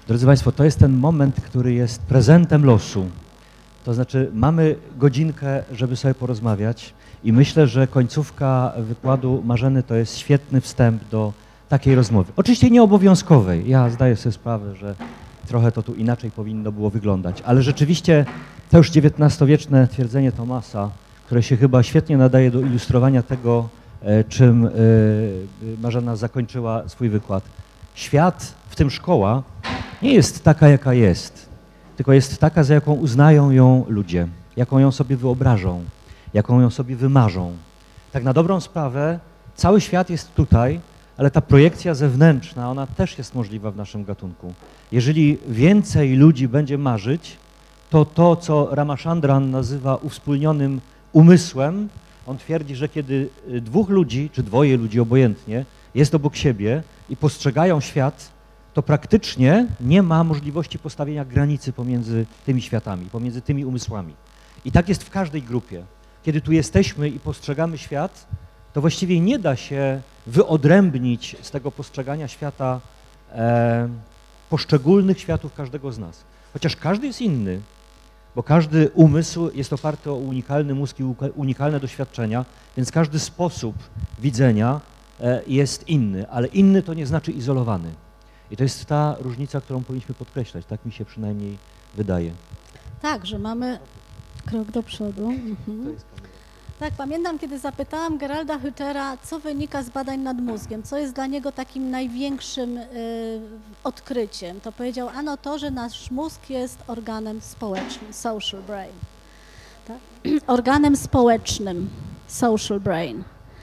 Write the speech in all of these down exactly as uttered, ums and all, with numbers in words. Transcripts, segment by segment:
Drodzy Państwo, to jest ten moment, który jest prezentem losu. To znaczy mamy godzinkę, żeby sobie porozmawiać i myślę, że końcówka wykładu Marzeny to jest świetny wstęp do takiej rozmowy. Oczywiście nieobowiązkowej. Ja zdaję sobie sprawę, że trochę to tu inaczej powinno było wyglądać, ale rzeczywiście to już dziewiętnastowieczne twierdzenie Thomasa, które się chyba świetnie nadaje do ilustrowania tego, czym Marzena zakończyła swój wykład. Świat, w tym szkoła, nie jest taka, jaka jest, tylko jest taka, za jaką uznają ją ludzie, jaką ją sobie wyobrażą, jaką ją sobie wymarzą. Tak na dobrą sprawę cały świat jest tutaj, ale ta projekcja zewnętrzna, ona też jest możliwa w naszym gatunku. Jeżeli więcej ludzi będzie marzyć, to to, co Ramachandran nazywa uwspólnionym umysłem, on twierdzi, że kiedy dwóch ludzi, czy dwoje ludzi obojętnie, jest obok siebie i postrzegają świat, to praktycznie nie ma możliwości postawienia granicy pomiędzy tymi światami, pomiędzy tymi umysłami. I tak jest w każdej grupie. Kiedy tu jesteśmy i postrzegamy świat, to właściwie nie da się wyodrębnić z tego postrzegania świata e, poszczególnych światów każdego z nas. Chociaż każdy jest inny, bo każdy umysł jest oparty o unikalny mózg i unikalne doświadczenia, więc każdy sposób widzenia e, jest inny, ale inny to nie znaczy izolowany. I to jest ta różnica, którą powinniśmy podkreślać, tak mi się przynajmniej wydaje. Tak, że mamy krok do przodu. Mhm. Tak, pamiętam, kiedy zapytałam Geralda Hüttera, co wynika z badań nad mózgiem, co jest dla niego takim największym y, odkryciem, to powiedział, ano to, że nasz mózg jest organem społecznym, social brain. Tak? Organem społecznym, social brain.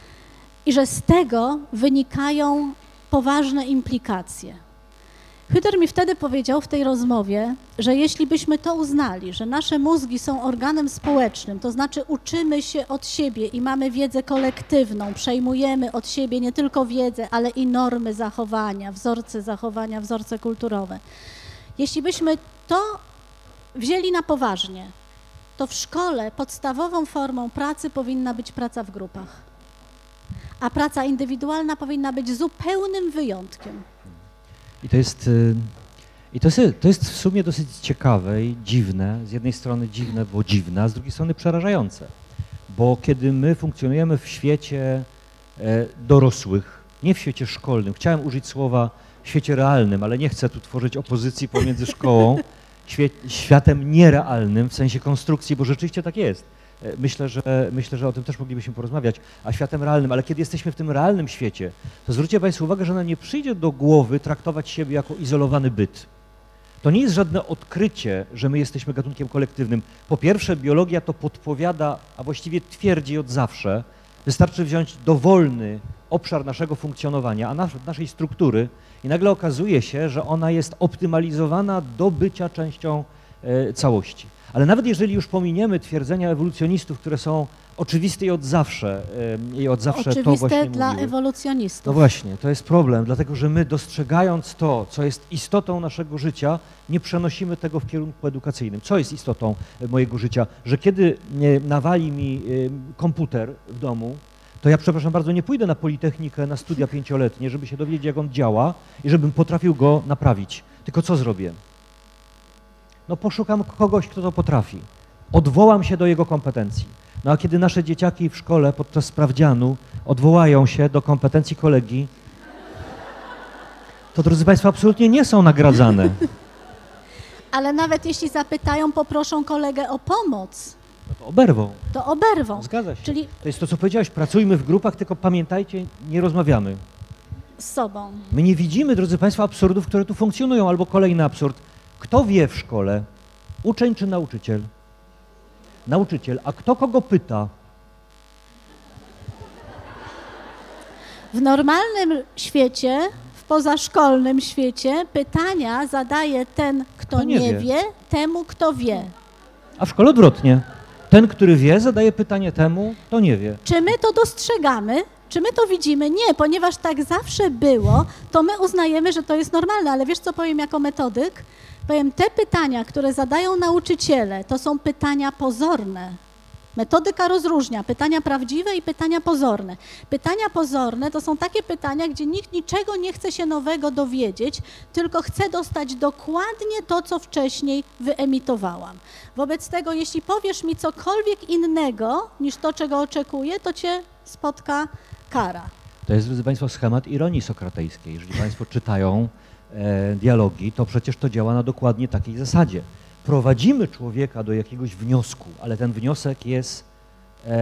I że z tego wynikają poważne implikacje. Hütter mi wtedy powiedział w tej rozmowie, że jeśli byśmy to uznali, że nasze mózgi są organem społecznym, to znaczy uczymy się od siebie i mamy wiedzę kolektywną, przejmujemy od siebie nie tylko wiedzę, ale i normy zachowania, wzorce zachowania, wzorce kulturowe. Jeśli byśmy to wzięli na poważnie, to w szkole podstawową formą pracy powinna być praca w grupach, a praca indywidualna powinna być zupełnym wyjątkiem. I to jest, i to jest, to jest w sumie dosyć ciekawe i dziwne, z jednej strony dziwne, bo dziwne, a z drugiej strony przerażające, bo kiedy my funkcjonujemy w świecie dorosłych, nie w świecie szkolnym, chciałem użyć słowa w świecie realnym, ale nie chcę tu tworzyć opozycji pomiędzy szkołą, światem nierealnym w sensie konstrukcji, bo rzeczywiście tak jest. Myślę, że, myślę, że o tym też moglibyśmy porozmawiać, a światem realnym, ale kiedy jesteśmy w tym realnym świecie, to zwróćcie Państwo uwagę, że nam nie przyjdzie do głowy traktować siebie jako izolowany byt. To nie jest żadne odkrycie, że my jesteśmy gatunkiem kolektywnym. Po pierwsze, biologia to podpowiada, a właściwie twierdzi od zawsze, wystarczy wziąć dowolny obszar naszego funkcjonowania, a nas, naszej struktury i nagle okazuje się, że ona jest optymalizowana do bycia częścią e, całości. Ale nawet jeżeli już pominiemy twierdzenia ewolucjonistów, które są oczywiste i od zawsze, i od zawsze Oczywiste to właśnie dla mówiły. ewolucjonistów. No właśnie, to jest problem, dlatego że my dostrzegając to, co jest istotą naszego życia, nie przenosimy tego w kierunku edukacyjnym. Co jest istotą mojego życia? Że kiedy nawali mi komputer w domu, to ja, przepraszam bardzo, nie pójdę na Politechnikę na studia pięcioletnie, żeby się dowiedzieć, jak on działa i żebym potrafił go naprawić. Tylko co zrobię? No poszukam kogoś, kto to potrafi. Odwołam się do jego kompetencji. No a kiedy nasze dzieciaki w szkole podczas sprawdzianu odwołają się do kompetencji kolegi, to, drodzy Państwo, absolutnie nie są nagradzane. Ale nawet jeśli zapytają, poproszą kolegę o pomoc, No to oberwą. to oberwą. Zgadza się. Czyli To jest to, co powiedziałeś, pracujmy w grupach, tylko pamiętajcie, nie rozmawiamy. z sobą. My nie widzimy, drodzy Państwo, absurdów, które tu funkcjonują, albo kolejny absurd. Kto wie w szkole? Uczeń czy nauczyciel? Nauczyciel. A kto kogo pyta? W normalnym świecie, w pozaszkolnym świecie pytania zadaje ten, kto Kto nie nie wie. wie, temu, kto wie. A w szkole odwrotnie. Ten, który wie, zadaje pytanie temu, kto nie wie. Czy my to dostrzegamy? Czy my to widzimy? Nie, ponieważ tak zawsze było, to my uznajemy, że to jest normalne, ale wiesz, co powiem jako metodyk? Powiem, te pytania, które zadają nauczyciele, to są pytania pozorne. Metodyka rozróżnia pytania prawdziwe i pytania pozorne. Pytania pozorne to są takie pytania, gdzie nikt niczego nie chce się nowego dowiedzieć, tylko chce dostać dokładnie to, co wcześniej wyemitowałam. Wobec tego, jeśli powiesz mi cokolwiek innego niż to, czego oczekuję, to cię spotka kara. To jest, drodzy Państwo, schemat ironii sokratejskiej. Jeżeli Państwo czytają e, dialogi, to przecież to działa na dokładnie takiej zasadzie. Prowadzimy człowieka do jakiegoś wniosku, ale ten wniosek jest e,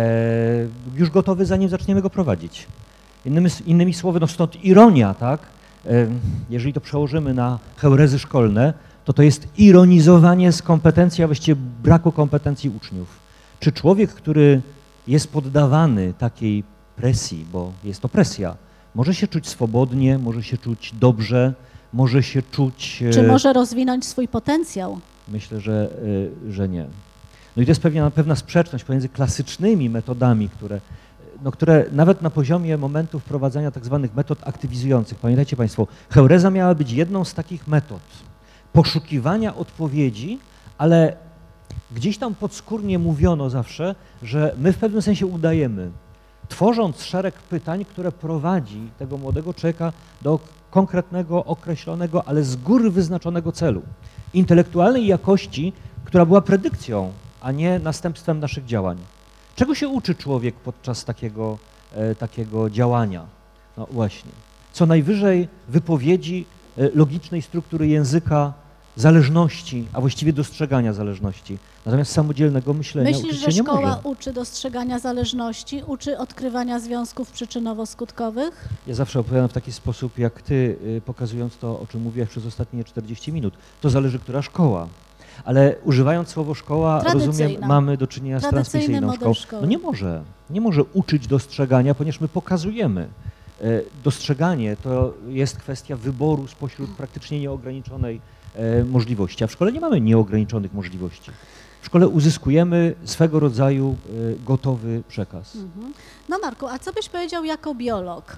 już gotowy, zanim zaczniemy go prowadzić. Innymi, innymi słowy, no stąd ironia, tak? E, jeżeli to przełożymy na heurezy szkolne, to to jest ironizowanie z kompetencji, a właściwie braku kompetencji uczniów. Czy człowiek, który jest poddawany takiej presji, bo jest to presja, może się czuć swobodnie, może się czuć dobrze, może się czuć... Czy może rozwinąć swój potencjał? Myślę, że, że nie. No i to jest pewna, pewna sprzeczność pomiędzy klasycznymi metodami, które, no, które nawet na poziomie momentu wprowadzania tak zwanych metod aktywizujących, pamiętajcie Państwo, heureza miała być jedną z takich metod poszukiwania odpowiedzi, ale gdzieś tam podskórnie mówiono zawsze, że my w pewnym sensie udajemy, tworząc szereg pytań, które prowadzi tego młodego człowieka do konkretnego, określonego, ale z góry wyznaczonego celu. Intelektualnej jakości, która była predykcją, a nie następstwem naszych działań. Czego się uczy człowiek podczas takiego, e, takiego działania? No właśnie. Co najwyżej wypowiedzi e, logicznej struktury języka, zależności, a właściwie dostrzegania zależności. Natomiast samodzielnego myślenia Myślisz, uczyć że się nie szkoła może. uczy dostrzegania zależności, uczy odkrywania związków przyczynowo-skutkowych? Ja zawsze opowiadam w taki sposób, jak ty, pokazując to, o czym mówiłaś przez ostatnie czterdzieści minut. To zależy, która szkoła. Ale używając słowo szkoła, rozumiem, mamy do czynienia z transmisyjną szkołą. No nie może. Nie może uczyć dostrzegania, ponieważ my pokazujemy. Dostrzeganie to jest kwestia wyboru spośród praktycznie nieograniczonej możliwości, a w szkole nie mamy nieograniczonych możliwości. W szkole uzyskujemy swego rodzaju gotowy przekaz. Mhm. No Marku, a co byś powiedział jako biolog?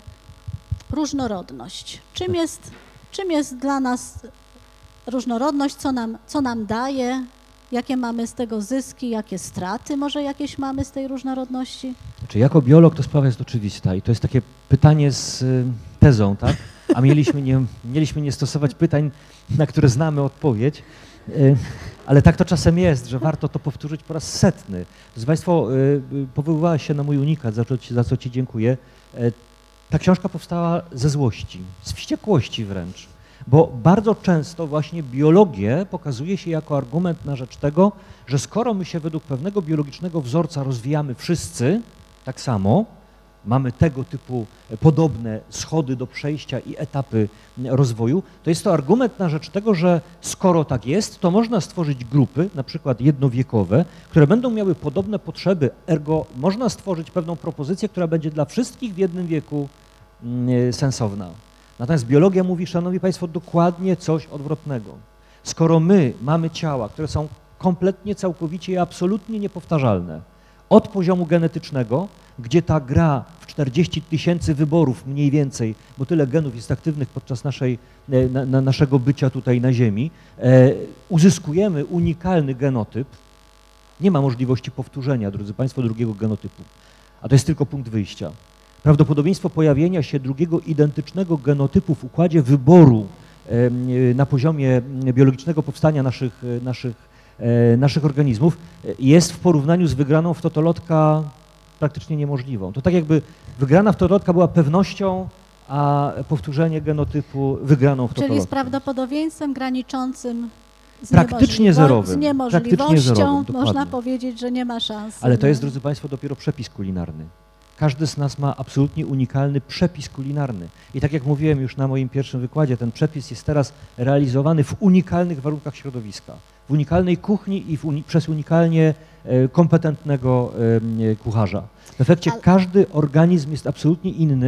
Różnorodność. Czym jest, czym jest dla nas różnorodność? Co nam, co nam daje? Jakie mamy z tego zyski? Jakie straty może jakieś mamy z tej różnorodności? Znaczy, jako biolog to sprawa jest oczywista i to jest takie pytanie z tezą, tak? A mieliśmy nie, mieliśmy nie stosować pytań, na które znamy odpowiedź, ale tak to czasem jest, że warto to powtórzyć po raz setny. Drodzy Państwo, powoływałaś się na mój unikat, za co, za co Ci dziękuję. Ta książka powstała ze złości, z wściekłości wręcz, bo bardzo często właśnie biologię pokazuje się jako argument na rzecz tego, że skoro my się według pewnego biologicznego wzorca rozwijamy wszyscy tak samo, mamy tego typu podobne schody do przejścia i etapy rozwoju, to jest to argument na rzecz tego, że skoro tak jest, to można stworzyć grupy, na przykład jednowiekowe, które będą miały podobne potrzeby, ergo można stworzyć pewną propozycję, która będzie dla wszystkich w jednym wieku sensowna. Natomiast biologia mówi, szanowni Państwo, dokładnie coś odwrotnego. Skoro my mamy ciała, które są kompletnie, całkowicie i absolutnie niepowtarzalne, od poziomu genetycznego, gdzie ta gra w czterdzieści tysięcy wyborów mniej więcej, bo tyle genów jest aktywnych podczas naszej, na, na naszego bycia tutaj na Ziemi, e, uzyskujemy unikalny genotyp, nie ma możliwości powtórzenia, drodzy Państwo, drugiego genotypu, a to jest tylko punkt wyjścia. Prawdopodobieństwo pojawienia się drugiego identycznego genotypu w układzie wyboru e, na poziomie biologicznego powstania naszych, naszych naszych organizmów jest w porównaniu z wygraną w totolotka praktycznie niemożliwą. To tak jakby wygrana w totolotka była pewnością, a powtórzenie genotypu wygraną w totolotka. Czyli z prawdopodobieństwem graniczącym z, praktycznie zerowym. z niemożliwością praktycznie zerowym, można powiedzieć, że nie ma szans. Ale to jest, drodzy Państwo, dopiero przepis kulinarny. Każdy z nas ma absolutnie unikalny przepis kulinarny. I tak jak mówiłem już na moim pierwszym wykładzie, ten przepis jest teraz realizowany w unikalnych warunkach środowiska. W unikalnej kuchni i w uni przez unikalnie e, kompetentnego e, kucharza. W efekcie Ale... każdy organizm jest absolutnie inny,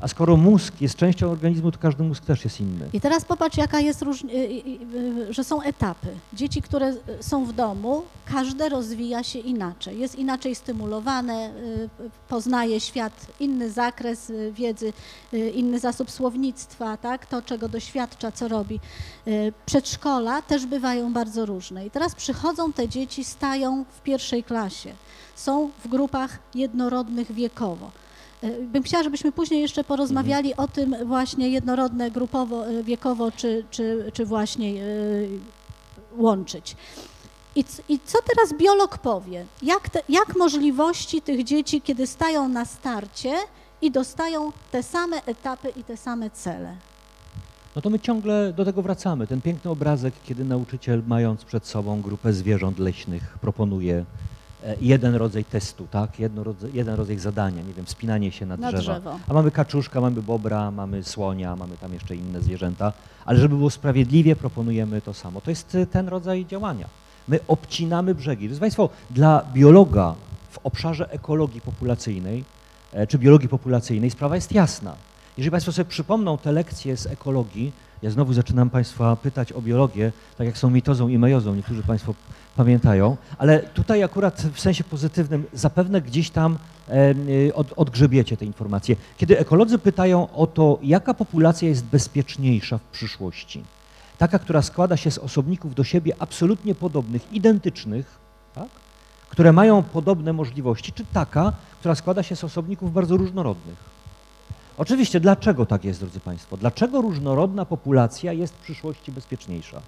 A skoro mózg jest częścią organizmu, to każdy mózg też jest inny. I teraz popatrz, jaka jest różnica, że są etapy. Dzieci, które są w domu, każde rozwija się inaczej. Jest inaczej stymulowane, poznaje świat, inny zakres wiedzy, inny zasób słownictwa, tak? To, czego doświadcza, co robi. Przedszkola też bywają bardzo różne. I teraz przychodzą te dzieci, stają w pierwszej klasie. Są w grupach jednorodnych wiekowo. Bym chciała, żebyśmy później jeszcze porozmawiali mhm. o tym właśnie jednorodne grupowo, wiekowo, czy, czy, czy właśnie yy, łączyć. I, I co teraz biolog powie? Jak, te, jak możliwości tych dzieci, kiedy stają na starcie i dostają te same etapy i te same cele? No to my ciągle do tego wracamy. Ten piękny obrazek, kiedy nauczyciel, mając przed sobą grupę zwierząt leśnych, proponuje jeden rodzaj testu, tak? Jedno rodzaj, jeden rodzaj zadania, nie wiem, wspinanie się na, na drzewa. drzewo. A mamy kaczuszka, mamy bobra, mamy słonia, mamy tam jeszcze inne zwierzęta, ale żeby było sprawiedliwie, proponujemy to samo. To jest ten rodzaj działania. My obcinamy brzegi. Drodzy Państwo, dla biologa w obszarze ekologii populacyjnej, czy biologii populacyjnej sprawa jest jasna. Jeżeli Państwo sobie przypomną te lekcje z ekologii, ja znowu zaczynam Państwa pytać o biologię, tak jak są mitozą i meiozą, niektórzy Państwo pamiętają, ale tutaj akurat w sensie pozytywnym zapewne gdzieś tam e, od, odgrzebiecie te informacje. Kiedy ekolodzy pytają o to, jaka populacja jest bezpieczniejsza w przyszłości, taka, która składa się z osobników do siebie absolutnie podobnych, identycznych, tak? Które mają podobne możliwości, czy taka, która składa się z osobników bardzo różnorodnych. Oczywiście, dlaczego tak jest, drodzy Państwo? Dlaczego różnorodna populacja jest w przyszłości bezpieczniejsza?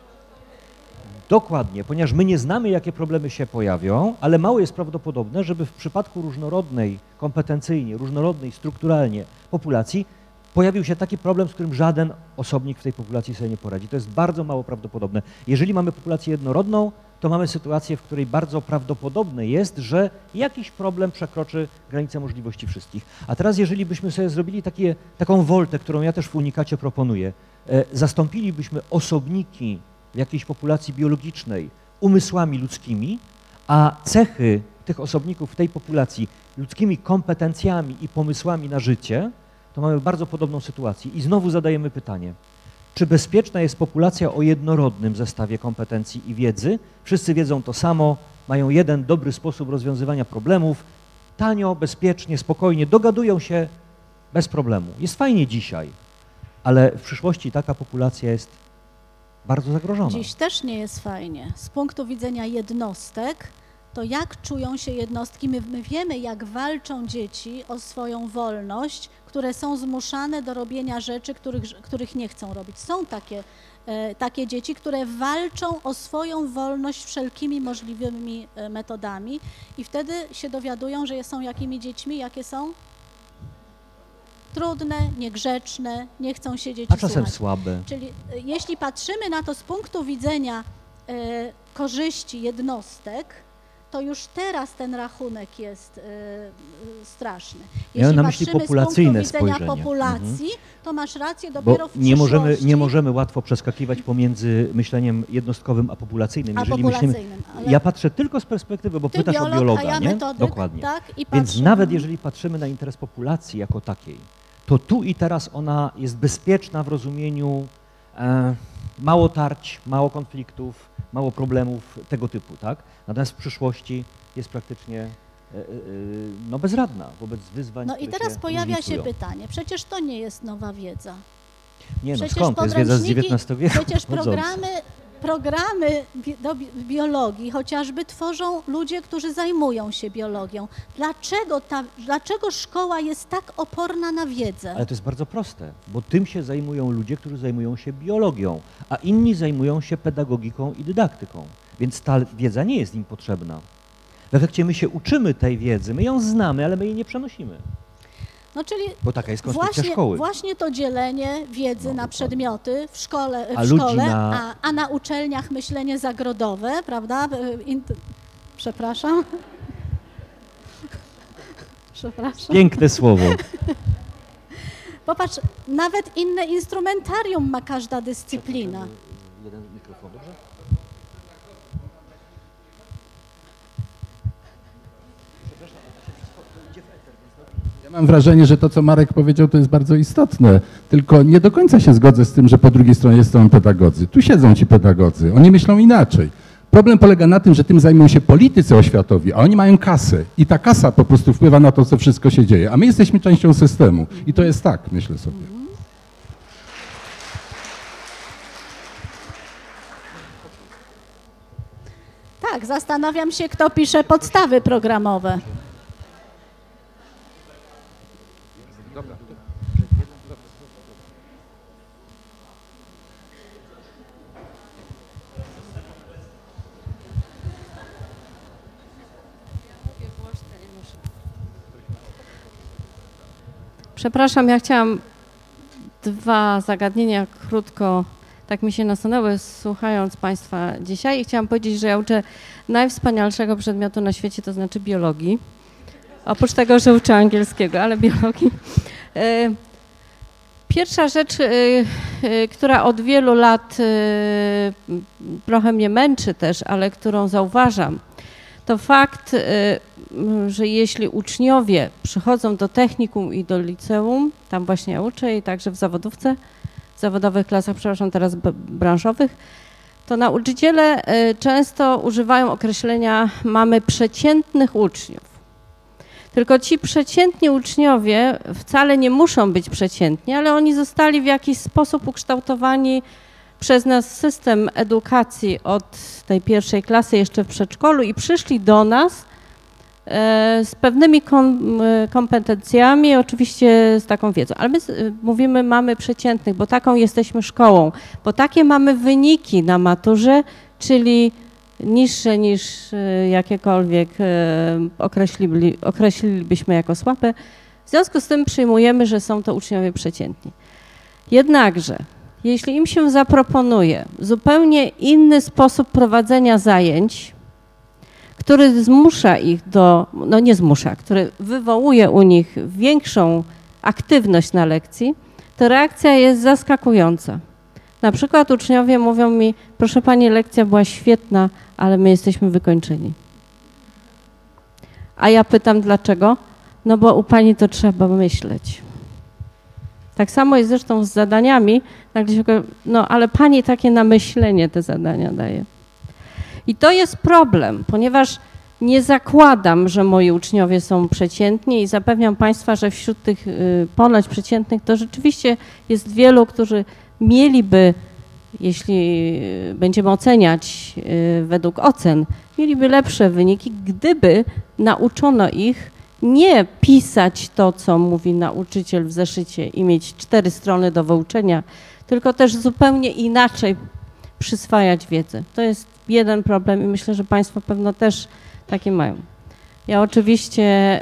Dokładnie, ponieważ my nie znamy, jakie problemy się pojawią, ale mało jest prawdopodobne, żeby w przypadku różnorodnej, kompetencyjnie, różnorodnej, strukturalnie populacji pojawił się taki problem, z którym żaden osobnik w tej populacji sobie nie poradzi. To jest bardzo mało prawdopodobne. Jeżeli mamy populację jednorodną, to mamy sytuację, w której bardzo prawdopodobne jest, że jakiś problem przekroczy granicę możliwości wszystkich. A teraz, jeżeli byśmy sobie zrobili takie, taką woltę, którą ja też w Unikacie proponuję, e, zastąpilibyśmy osobniki w jakiejś populacji biologicznej umysłami ludzkimi, a cechy tych osobników w tej populacji ludzkimi kompetencjami i pomysłami na życie, to mamy bardzo podobną sytuację. I znowu zadajemy pytanie, czy bezpieczna jest populacja o jednorodnym zestawie kompetencji i wiedzy? Wszyscy wiedzą to samo, mają jeden dobry sposób rozwiązywania problemów, tanio, bezpiecznie, spokojnie, dogadują się bez problemu. Jest fajnie dzisiaj, ale w przyszłości taka populacja jest bardzo zagrożona. Dziś też nie jest fajnie. Z punktu widzenia jednostek, to jak czują się jednostki? My, my wiemy, jak walczą dzieci o swoją wolność, które są zmuszane do robienia rzeczy, których, których nie chcą robić. Są takie, e, takie dzieci, które walczą o swoją wolność wszelkimi możliwymi e, metodami i wtedy się dowiadują, że są jakimi dziećmi, jakie są? Trudne, niegrzeczne, nie chcą się dzieci A czasem słuchać. słabe. Czyli e, jeśli patrzymy na to z punktu widzenia e, korzyści jednostek, to już teraz ten rachunek jest y, y, straszny. Jeśli na myśli patrzymy populacyjne z punktu widzenia spojrzenie. populacji, Mhm. to masz rację, dopiero Bo w przyszłości... nie możemy, nie możemy łatwo przeskakiwać pomiędzy myśleniem jednostkowym a populacyjnym. A Jeżeli populacyjnym, myślimy, ale ja patrzę tylko z perspektywy, bo ty pytasz biolog, o biologa, a ja nie? metodyk, Dokładnie. Tak, i Więc patrzę, nawet jeżeli patrzymy na interes populacji jako takiej, to tu i teraz ona jest bezpieczna w rozumieniu e, mało tarć, mało konfliktów, mało problemów tego typu, tak? Natomiast w przyszłości jest praktycznie no, bezradna wobec wyzwań. No i teraz pojawia się różnicują. pytanie, przecież to nie jest nowa wiedza. Nie no, Przecież skąd? To jest wiedza z dziewiętnastego wieku. Przecież chodząca. programy, programy bi do bi biologii chociażby tworzą ludzie, którzy zajmują się biologią. Dlaczego, ta, dlaczego szkoła jest tak oporna na wiedzę? Ale to jest bardzo proste, bo tym się zajmują ludzie, którzy zajmują się biologią, a inni zajmują się pedagogiką i dydaktyką. Więc ta wiedza nie jest im potrzebna. W efekcie my się uczymy tej wiedzy, my ją znamy, ale my jej nie przenosimy. No czyli Bo taka jest konstrukcja właśnie, szkoły. Właśnie to dzielenie wiedzy No, na dokładnie. przedmioty w szkole, w A ludzi szkole na- a, a na uczelniach myślenie zagrodowe, prawda? Int Przepraszam. Przepraszam. Piękne słowo. Popatrz, nawet inne instrumentarium ma każda dyscyplina. Jeden mikrofon, dobrze? Mam wrażenie, że to, co Marek powiedział, to jest bardzo istotne, tylko nie do końca się zgodzę z tym, że po drugiej stronie są pedagodzy. Tu siedzą ci pedagodzy, oni myślą inaczej. Problem polega na tym, że tym zajmują się politycy oświatowi, a oni mają kasę i ta kasa po prostu wpływa na to, co wszystko się dzieje, a my jesteśmy częścią systemu i to jest tak, myślę sobie. Tak, zastanawiam się, kto pisze podstawy programowe. Dobra. Przepraszam, ja chciałam dwa zagadnienia krótko, tak mi się nasunęły słuchając Państwa dzisiaj i chciałam powiedzieć, że ja uczę najwspanialszego przedmiotu na świecie, to znaczy biologii. Oprócz tego, że uczę angielskiego, ale biologii. Pierwsza rzecz, która od wielu lat trochę mnie męczy też, ale którą zauważam, to fakt, że jeśli uczniowie przychodzą do technikum i do liceum, tam właśnie ja uczę i także w zawodówce, w zawodowych klasach, przepraszam, teraz branżowych, to nauczyciele często używają określenia mamy przeciętnych uczniów. Tylko ci przeciętni uczniowie wcale nie muszą być przeciętni, ale oni zostali w jakiś sposób ukształtowani przez nas system edukacji od tej pierwszej klasy jeszcze w przedszkolu i przyszli do nas z pewnymi kom, kompetencjami, oczywiście z taką wiedzą, ale my mówimy mamy przeciętnych, bo taką jesteśmy szkołą, bo takie mamy wyniki na maturze, czyli niższe niż jakiekolwiek określili, określilibyśmy jako słabe. W związku z tym przyjmujemy, że są to uczniowie przeciętni. Jednakże, jeśli im się zaproponuje zupełnie inny sposób prowadzenia zajęć, który zmusza ich do, no nie zmusza, który wywołuje u nich większą aktywność na lekcji, to reakcja jest zaskakująca. Na przykład uczniowie mówią mi, proszę pani, lekcja była świetna, ale my jesteśmy wykończeni. A ja pytam, dlaczego? No bo u pani to trzeba myśleć. Tak samo jest zresztą z zadaniami, nagle się powie, no ale pani takie na myślenie te zadania daje. I to jest problem, ponieważ nie zakładam, że moi uczniowie są przeciętni i zapewniam Państwa, że wśród tych ponoć przeciętnych to rzeczywiście jest wielu, którzy mieliby, jeśli będziemy oceniać według ocen, mieliby lepsze wyniki, gdyby nauczono ich nie pisać to, co mówi nauczyciel w zeszycie i mieć cztery strony do wyuczenia, tylko też zupełnie inaczej przyswajać wiedzę. To jest jeden problem i myślę, że Państwo pewno też takie mają. Ja oczywiście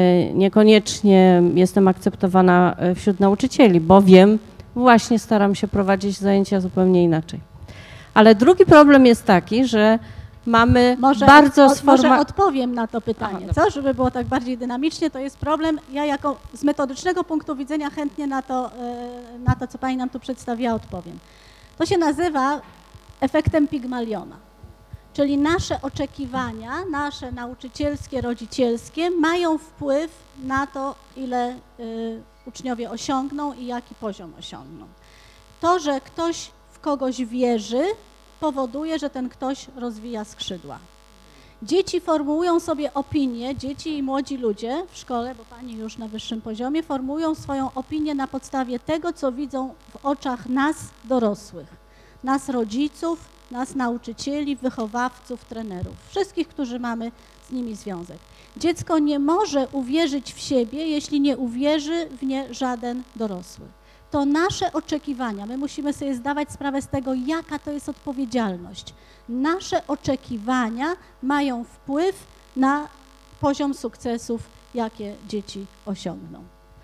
niekoniecznie jestem akceptowana wśród nauczycieli, bo wiem, właśnie staram się prowadzić zajęcia zupełnie inaczej. Ale drugi problem jest taki, że mamy może bardzo od, sforma... Może odpowiem na to pytanie, Aha, co? Żeby było tak bardziej dynamicznie, to jest problem. Ja jako z metodycznego punktu widzenia chętnie na to, na to, co Pani nam tu przedstawiła, odpowiem. To się nazywa efektem Pigmaliona. Czyli nasze oczekiwania, nasze nauczycielskie, rodzicielskie mają wpływ na to, ile y, uczniowie osiągną i jaki poziom osiągną. To, że ktoś w kogoś wierzy, powoduje, że ten ktoś rozwija skrzydła. Dzieci formułują sobie opinie, dzieci i młodzi ludzie w szkole, bo Pani już na wyższym poziomie, formułują swoją opinię na podstawie tego, co widzą w oczach nas, dorosłych, nas rodziców, nas nauczycieli, wychowawców, trenerów, wszystkich, którzy mamy z nimi związek. Dziecko nie może uwierzyć w siebie, jeśli nie uwierzy w nie żaden dorosły. To nasze oczekiwania, my musimy sobie zdawać sprawę z tego, jaka to jest odpowiedzialność. Nasze oczekiwania mają wpływ na poziom sukcesów, jakie dzieci osiągną.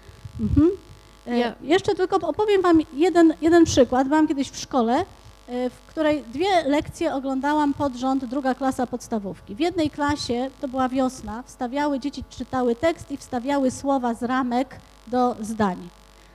Mhm. Ja. Jeszcze tylko opowiem Wam jeden, jeden przykład. Byłam kiedyś w szkole, w której dwie lekcje oglądałam pod rząd, druga klasa podstawówki. W jednej klasie, to była wiosna, wstawiały, dzieci czytały tekst i wstawiały słowa z ramek do zdań.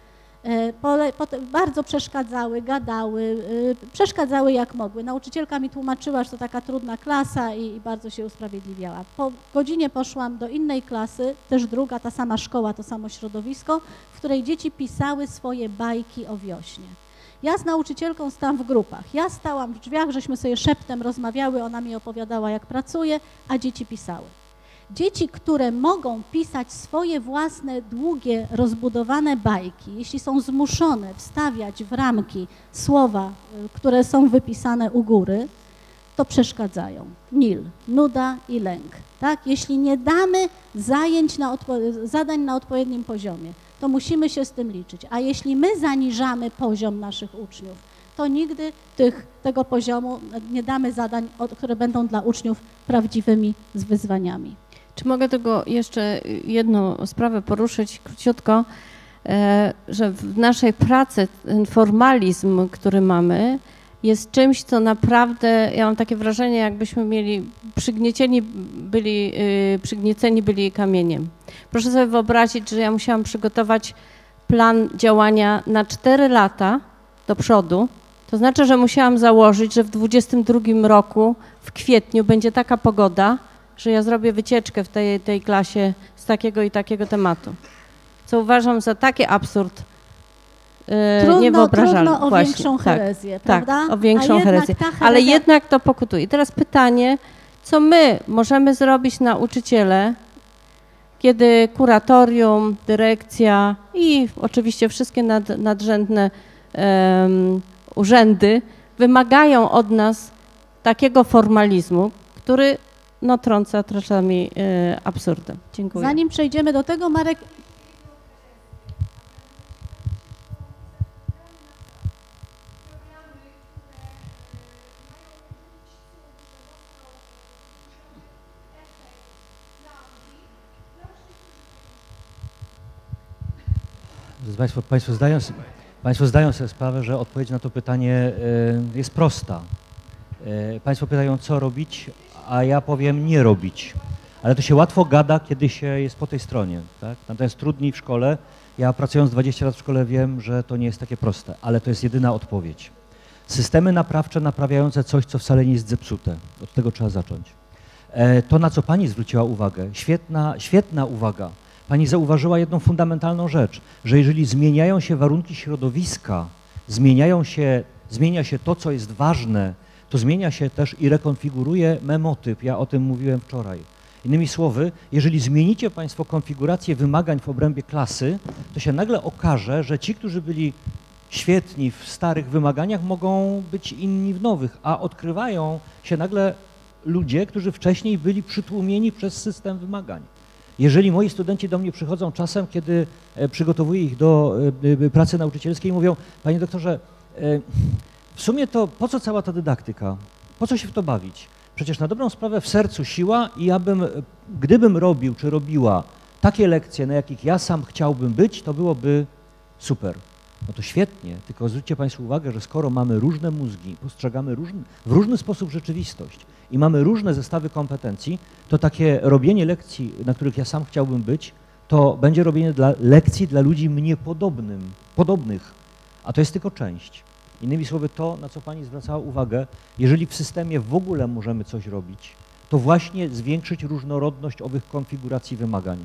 Pole, potem bardzo przeszkadzały, gadały, przeszkadzały jak mogły. Nauczycielka mi tłumaczyła, że to taka trudna klasa i, i bardzo się usprawiedliwiała. Po godzinie poszłam do innej klasy, też druga, ta sama szkoła, to samo środowisko, w której dzieci pisały swoje bajki o wiośnie. Ja z nauczycielką stałam w grupach. Ja stałam w drzwiach, żeśmy sobie szeptem rozmawiały, ona mi opowiadała, jak pracuje, a dzieci pisały. Dzieci, które mogą pisać swoje własne, długie, rozbudowane bajki, jeśli są zmuszone wstawiać w ramki słowa, które są wypisane u góry, to przeszkadzają. Nil, nuda i lęk. Tak? Jeśli nie damy zajęć na zadań na odpowiednim poziomie, to musimy się z tym liczyć. A jeśli my zaniżamy poziom naszych uczniów, to nigdy tych, tego poziomu nie damy zadań, które będą dla uczniów prawdziwymi wyzwaniami. Czy mogę tego jeszcze jedną sprawę poruszyć króciutko, że w naszej pracy ten formalizm, który mamy, jest czymś, co naprawdę, ja mam takie wrażenie, jakbyśmy mieli przygniecieni byli, przygnieceni byli kamieniem. Proszę sobie wyobrazić, że ja musiałam przygotować plan działania na cztery lata do przodu. To znaczy, że musiałam założyć, że w dwudziestym drugim roku w kwietniu będzie taka pogoda, że ja zrobię wycieczkę w tej, tej klasie z takiego i takiego tematu. Co uważam za taki absurd yy, trudno, niewyobrażalny. Trudno o Właśnie. większą herezję, tak, prawda? Tak, o większą jednak herezję. herezja... Ale jednak to pokutuje. I teraz pytanie, co my możemy zrobić, nauczyciele, kiedy kuratorium, dyrekcja i oczywiście wszystkie nad, nadrzędne um, urzędy wymagają od nas takiego formalizmu, który no, trąca czasami y, absurdem. Dziękuję. Zanim przejdziemy do tego, Marek... Państwo, państwo, zdają, państwo zdają sobie sprawę, że odpowiedź na to pytanie y, jest prosta. Y, państwo pytają, co robić, a ja powiem nie robić. Ale to się łatwo gada, kiedy się jest po tej stronie. Tak? Natomiast trudniej w szkole. Ja pracując dwadzieścia lat w szkole wiem, że to nie jest takie proste, ale to jest jedyna odpowiedź. Systemy naprawcze naprawiające coś, co wcale nie jest zepsute. Od tego trzeba zacząć. E, to, na co pani zwróciła uwagę, świetna, świetna uwaga. Pani zauważyła jedną fundamentalną rzecz, że jeżeli zmieniają się warunki środowiska, zmieniają się, zmienia się to, co jest ważne, to zmienia się też i rekonfiguruje memotyp. Ja o tym mówiłem wczoraj. Innymi słowy, jeżeli zmienicie państwo konfigurację wymagań w obrębie klasy, to się nagle okaże, że ci, którzy byli świetni w starych wymaganiach, mogą być inni w nowych, a odkrywają się nagle ludzie, którzy wcześniej byli przytłumieni przez system wymagań. Jeżeli moi studenci do mnie przychodzą czasem, kiedy przygotowuję ich do pracy nauczycielskiej i mówią, panie doktorze, w sumie to po co cała ta dydaktyka? Po co się w to bawić? Przecież na dobrą sprawę w sercu siła i ja bym, gdybym robił czy robiła takie lekcje, na jakich ja sam chciałbym być, to byłoby super. No to świetnie, tylko zwróćcie państwo uwagę, że skoro mamy różne mózgi, postrzegamy różny, w różny sposób rzeczywistość i mamy różne zestawy kompetencji, to takie robienie lekcji, na których ja sam chciałbym być, to będzie robienie dla lekcji dla ludzi mnie podobnym, podobnych, a to jest tylko część. Innymi słowy, to, na co pani zwracała uwagę, jeżeli w systemie w ogóle możemy coś robić, to właśnie zwiększyć różnorodność owych konfiguracji wymagań.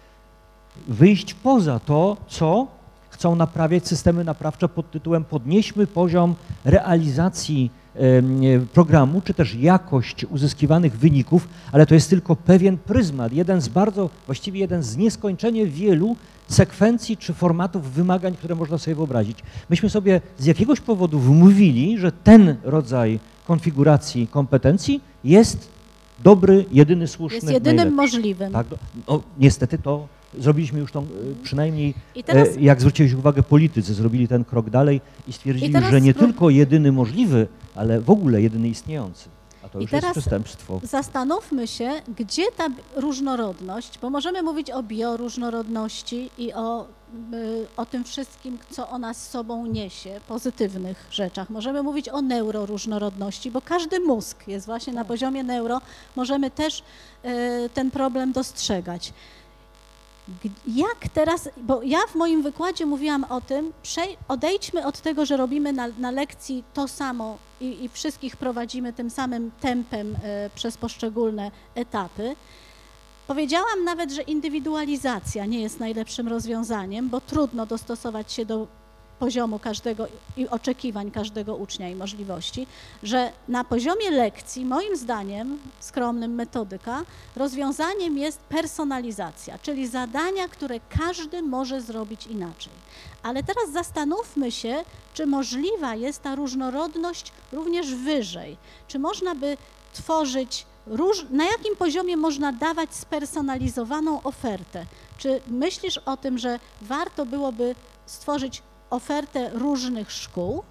Wyjść poza to, co chcą naprawiać systemy naprawcze pod tytułem podnieśmy poziom realizacji programu, czy też jakość uzyskiwanych wyników, ale to jest tylko pewien pryzmat, jeden z bardzo, właściwie jeden z nieskończenie wielu sekwencji czy formatów wymagań, które można sobie wyobrazić. Myśmy sobie z jakiegoś powodu wmówili, że ten rodzaj konfiguracji kompetencji jest dobry, jedyny, słuszny, jest jedynym najlepszy. możliwym. Tak, no, niestety to zrobiliśmy już tą, przynajmniej, teraz, jak zwróciłeś uwagę, politycy zrobili ten krok dalej i stwierdzili, i że nie tylko jedyny możliwy, ale w ogóle jedyny istniejący. A to już I jest teraz przestępstwo. Zastanówmy się, gdzie ta różnorodność, bo możemy mówić o bioróżnorodności i o, y, o tym wszystkim, co ona z sobą niesie, pozytywnych rzeczach. Możemy mówić o neuroróżnorodności, bo każdy mózg jest właśnie na poziomie neuro, możemy też y, ten problem dostrzegać. Jak teraz, bo ja w moim wykładzie mówiłam o tym, odejdźmy od tego, że robimy na, na lekcji to samo i, i wszystkich prowadzimy tym samym tempem y, przez poszczególne etapy. Powiedziałam nawet, że indywidualizacja nie jest najlepszym rozwiązaniem, bo trudno dostosować się do poziomu każdego i oczekiwań każdego ucznia i możliwości, że na poziomie lekcji, moim zdaniem, skromnym metodyka, rozwiązaniem jest personalizacja, czyli zadania, które każdy może zrobić inaczej. Ale teraz zastanówmy się, czy możliwa jest ta różnorodność również wyżej, czy można by tworzyć Róż, na jakim poziomie można dawać spersonalizowaną ofertę? Czy myślisz o tym, że warto byłoby stworzyć ofertę różnych szkół?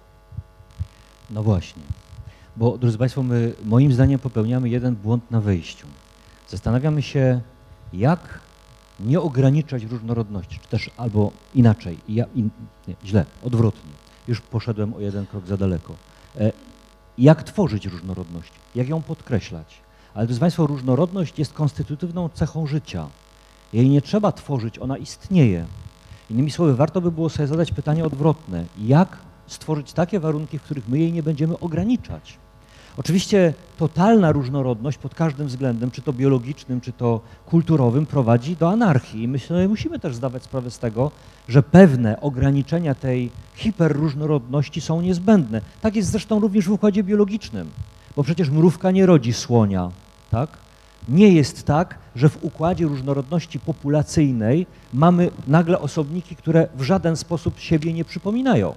No właśnie, bo drodzy Państwo, my moim zdaniem popełniamy jeden błąd na wejściu. Zastanawiamy się, jak nie ograniczać różnorodności, czy też albo inaczej, ja, in, nie, źle, odwrotnie, już poszedłem o jeden krok za daleko. E, jak tworzyć różnorodność, jak ją podkreślać? Ale drodzy Państwo, różnorodność jest konstytutywną cechą życia. Jej nie trzeba tworzyć, ona istnieje. Innymi słowy, warto by było sobie zadać pytanie odwrotne. Jak stworzyć takie warunki, w których my jej nie będziemy ograniczać? Oczywiście totalna różnorodność pod każdym względem, czy to biologicznym, czy to kulturowym, prowadzi do anarchii. I myślę, że musimy też zdawać sprawę z tego, że pewne ograniczenia tej hiperróżnorodności są niezbędne. Tak jest zresztą również w układzie biologicznym, bo przecież mrówka nie rodzi słonia, tak? Nie jest tak, że w układzie różnorodności populacyjnej mamy nagle osobniki, które w żaden sposób siebie nie przypominają.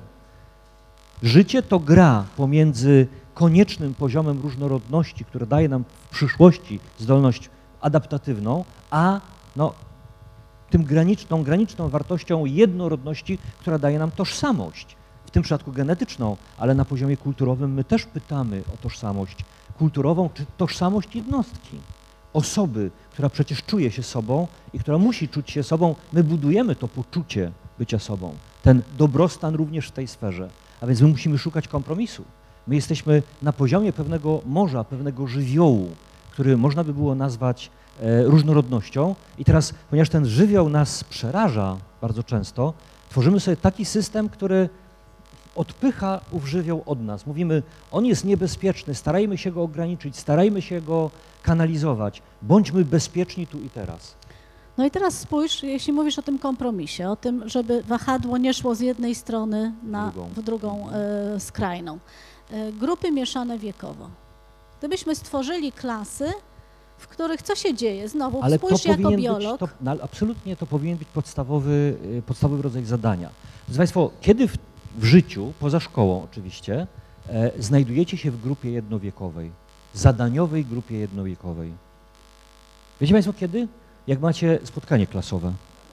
Życie to gra pomiędzy koniecznym poziomem różnorodności, który daje nam w przyszłości zdolność adaptatywną, a no, tym graniczną, graniczną wartością jednorodności, która daje nam tożsamość, w tym przypadku genetyczną, ale na poziomie kulturowym my też pytamy o tożsamość kulturową, czy tożsamość jednostki, osoby, która przecież czuje się sobą i która musi czuć się sobą. My budujemy to poczucie bycia sobą, ten dobrostan również w tej sferze, a więc my musimy szukać kompromisu. My jesteśmy na poziomie pewnego morza, pewnego żywiołu, który można by było nazwać e, różnorodnością i teraz, ponieważ ten żywioł nas przeraża bardzo często, tworzymy sobie taki system, który odpycha ów żywioł od nas. Mówimy, on jest niebezpieczny, starajmy się go ograniczyć, starajmy się go kanalizować, bądźmy bezpieczni tu i teraz. No i teraz spójrz, jeśli mówisz o tym kompromisie, o tym, żeby wahadło nie szło z jednej strony na, drugą. w drugą e, skrajną. E, grupy mieszane wiekowo. Gdybyśmy stworzyli klasy, w których co się dzieje? Znowu, ale spójrz to jako być, biolog. To, no, absolutnie to powinien być podstawowy, podstawowy rodzaj zadania. Drodzy Państwo, kiedy w, w życiu, poza szkołą oczywiście, e, znajdujecie się w grupie jednowiekowej, zadaniowej grupie jednowiekowej? Wiecie Państwo kiedy? Jak macie spotkanie klasowe,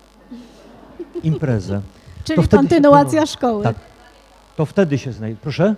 imprezę. Czyli kontynuacja szkoły. Tak, to wtedy się znajdzie. Proszę?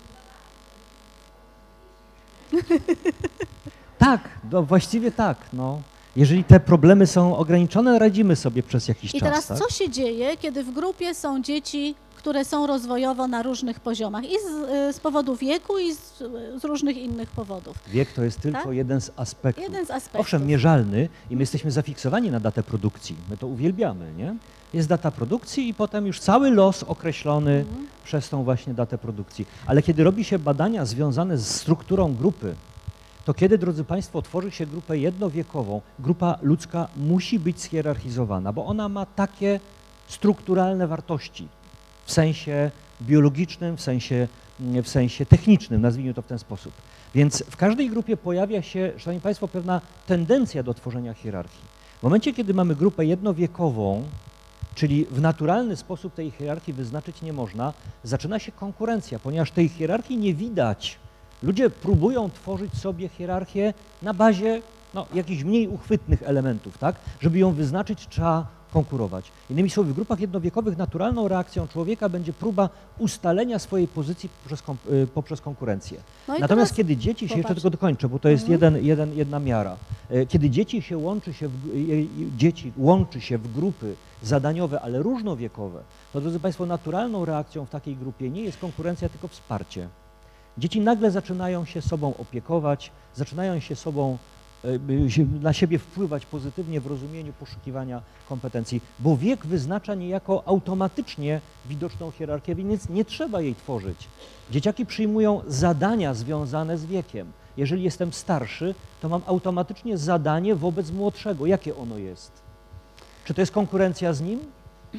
Tak, no właściwie tak. No. Jeżeli te problemy są ograniczone, radzimy sobie przez jakiś I czas. I teraz tak? co się dzieje, kiedy w grupie są dzieci, które są rozwojowo na różnych poziomach i z, z powodu wieku i z, z różnych innych powodów. Wiek to jest tylko tak? jeden z aspektów. Jeden z aspektów. Owszem, mierzalny i my jesteśmy zafiksowani na datę produkcji. My to uwielbiamy, nie? Jest data produkcji i potem już cały los określony mhm. przez tą właśnie datę produkcji. Ale kiedy robi się badania związane z strukturą grupy, to kiedy, drodzy Państwo, tworzy się grupę jednowiekową, grupa ludzka musi być schierarchizowana, bo ona ma takie strukturalne wartości w sensie biologicznym, w sensie, w sensie technicznym, nazwijmy to w ten sposób. Więc w każdej grupie pojawia się, szanowni Państwo, pewna tendencja do tworzenia hierarchii. W momencie, kiedy mamy grupę jednowiekową, czyli w naturalny sposób tej hierarchii wyznaczyć nie można, zaczyna się konkurencja, ponieważ tej hierarchii nie widać. Ludzie próbują tworzyć sobie hierarchię na bazie no, jakichś mniej uchwytnych elementów, tak? Żeby ją wyznaczyć, trzeba konkurować. Innymi słowy, w grupach jednowiekowych naturalną reakcją człowieka będzie próba ustalenia swojej pozycji poprzez, poprzez konkurencję. No Natomiast kiedy dzieci się, popatrz. jeszcze tylko dokończę, bo to jest mhm. jeden, jeden, jedna miara, kiedy dzieci się łączy się, w, dzieci łączy się w grupy zadaniowe, ale różnowiekowe, to drodzy Państwo, naturalną reakcją w takiej grupie nie jest konkurencja, tylko wsparcie. Dzieci nagle zaczynają się sobą opiekować, zaczynają się sobą na siebie wpływać pozytywnie w rozumieniu poszukiwania kompetencji, bo wiek wyznacza niejako automatycznie widoczną hierarchię, więc nie trzeba jej tworzyć. Dzieciaki przyjmują zadania związane z wiekiem. Jeżeli jestem starszy, to mam automatycznie zadanie wobec młodszego. Jakie ono jest? Czy to jest konkurencja z nim?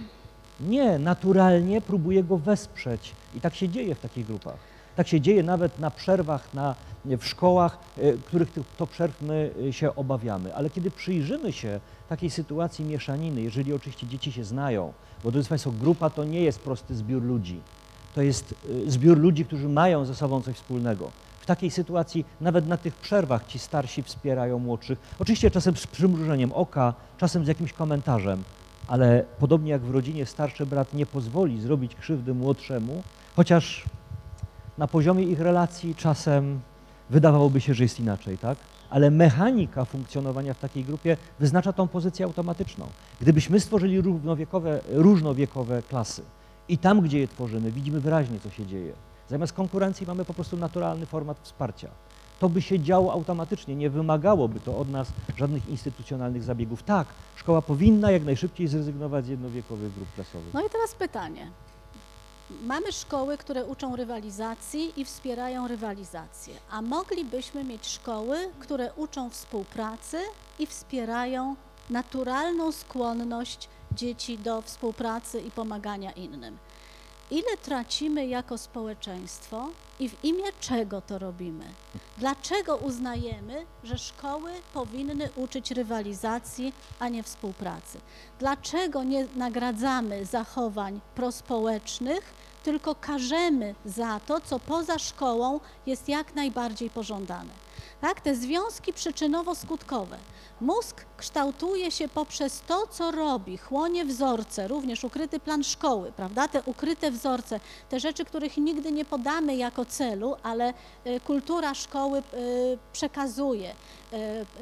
Nie, naturalnie próbuję go wesprzeć i tak się dzieje w takich grupach. Tak się dzieje nawet na przerwach na, w szkołach, których to przerw my się obawiamy. Ale kiedy przyjrzymy się takiej sytuacji mieszaniny, jeżeli oczywiście dzieci się znają, bo drodzy Państwo, grupa to nie jest prosty zbiór ludzi. To jest zbiór ludzi, którzy mają ze sobą coś wspólnego. W takiej sytuacji nawet na tych przerwach ci starsi wspierają młodszych. Oczywiście czasem z przymrużeniem oka, czasem z jakimś komentarzem, ale podobnie jak w rodzinie starszy brat nie pozwoli zrobić krzywdy młodszemu, chociaż na poziomie ich relacji czasem wydawałoby się, że jest inaczej, tak? Ale mechanika funkcjonowania w takiej grupie wyznacza tą pozycję automatyczną. Gdybyśmy stworzyli równowiekowe, różnowiekowe klasy i tam, gdzie je tworzymy, widzimy wyraźnie, co się dzieje. Zamiast konkurencji mamy po prostu naturalny format wsparcia. To by się działo automatycznie, nie wymagałoby to od nas żadnych instytucjonalnych zabiegów. Tak, szkoła powinna jak najszybciej zrezygnować z jednowiekowych grup klasowych. No i teraz pytanie. Mamy szkoły, które uczą rywalizacji i wspierają rywalizację, a moglibyśmy mieć szkoły, które uczą współpracy i wspierają naturalną skłonność dzieci do współpracy i pomagania innym. Ile tracimy jako społeczeństwo i w imię czego to robimy? Dlaczego uznajemy, że szkoły powinny uczyć rywalizacji, a nie współpracy? Dlaczego nie nagradzamy zachowań prospołecznych, tylko karzemy za to, co poza szkołą jest jak najbardziej pożądane? Tak, te związki przyczynowo-skutkowe. Mózg kształtuje się poprzez to, co robi, chłonie wzorce, również ukryty plan szkoły, prawda? Te ukryte wzorce, te rzeczy, których nigdy nie podamy jako celu, ale y, kultura szkoły y, przekazuje y,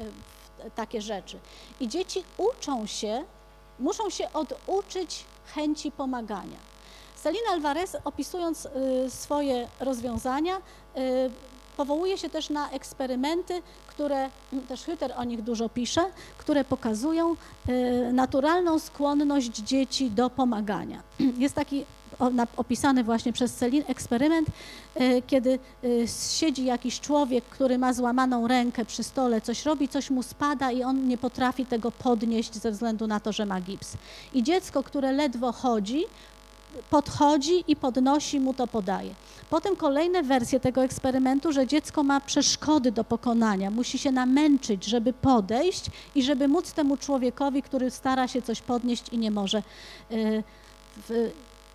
y, takie rzeczy. I dzieci uczą się, muszą się oduczyć chęci pomagania. Celina Alvarez, opisując y, swoje rozwiązania, y, powołuje się też na eksperymenty, które, też Hütter o nich dużo pisze, które pokazują y, naturalną skłonność dzieci do pomagania. Jest taki o, na, opisany właśnie przez Celine eksperyment, y, kiedy y, siedzi jakiś człowiek, który ma złamaną rękę przy stole, coś robi, coś mu spada i on nie potrafi tego podnieść ze względu na to, że ma gips. I dziecko, które ledwo chodzi, podchodzi i podnosi mu to, podaje. Potem kolejne wersje tego eksperymentu, że dziecko ma przeszkody do pokonania, musi się namęczyć, żeby podejść i żeby móc temu człowiekowi, który stara się coś podnieść i nie może, yy, yy,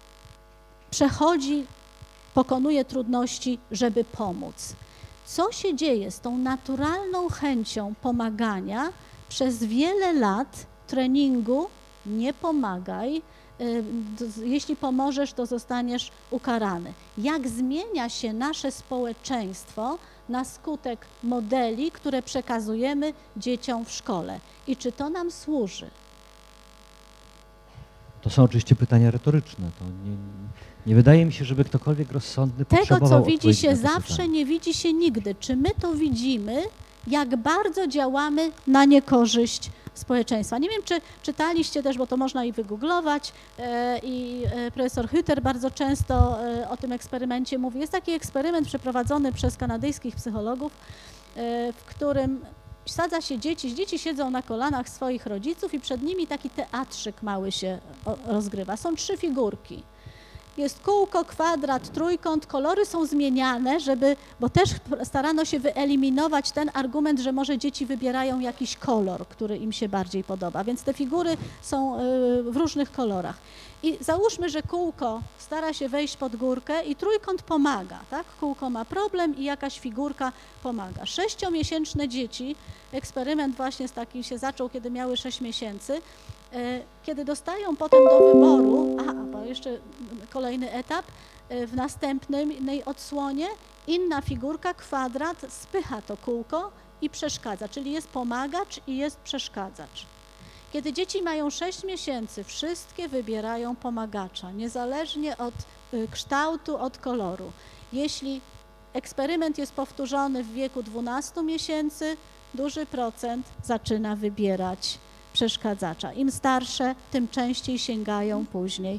przechodzi, pokonuje trudności, żeby pomóc. Co się dzieje z tą naturalną chęcią pomagania przez wiele lat treningu? Nie pomagaj, jeśli pomożesz, to zostaniesz ukarany. Jak zmienia się nasze społeczeństwo na skutek modeli, które przekazujemy dzieciom w szkole i czy to nam służy? To są oczywiście pytania retoryczne. To nie, nie wydaje mi się, żeby ktokolwiek rozsądny potrzebował Tego, co widzi się na to zawsze, pytanie. nie widzi się nigdy. Czy my to widzimy, jak bardzo działamy na niekorzyść społeczeństwa? Nie wiem, czy czytaliście też, bo to można i wygooglować, e, i e, profesor Hütter bardzo często e, o tym eksperymencie mówi. Jest taki eksperyment przeprowadzony przez kanadyjskich psychologów, e, w którym sadza się dzieci, dzieci siedzą na kolanach swoich rodziców i przed nimi taki teatrzyk mały się o, rozgrywa. Są trzy figurki. Jest kółko, kwadrat, trójkąt, kolory są zmieniane, żeby, bo też starano się wyeliminować ten argument, że może dzieci wybierają jakiś kolor, który im się bardziej podoba, więc te figury są w różnych kolorach. I załóżmy, że kółko stara się wejść pod górkę i trójkąt pomaga, tak? Kółko ma problem i jakaś figurka pomaga. Sześciomiesięczne dzieci, eksperyment właśnie z takim się zaczął, kiedy miały sześć miesięcy, kiedy dostają potem do wyboru, aha, bo jeszcze kolejny etap, w następnej odsłonie inna figurka, kwadrat, spycha to kółko i przeszkadza, czyli jest pomagacz i jest przeszkadzacz. Kiedy dzieci mają sześć miesięcy, wszystkie wybierają pomagacza, niezależnie od kształtu, od koloru. Jeśli eksperyment jest powtórzony w wieku dwunastu miesięcy, duży procent zaczyna wybierać przeszkadzacza. Im starsze, tym częściej sięgają później.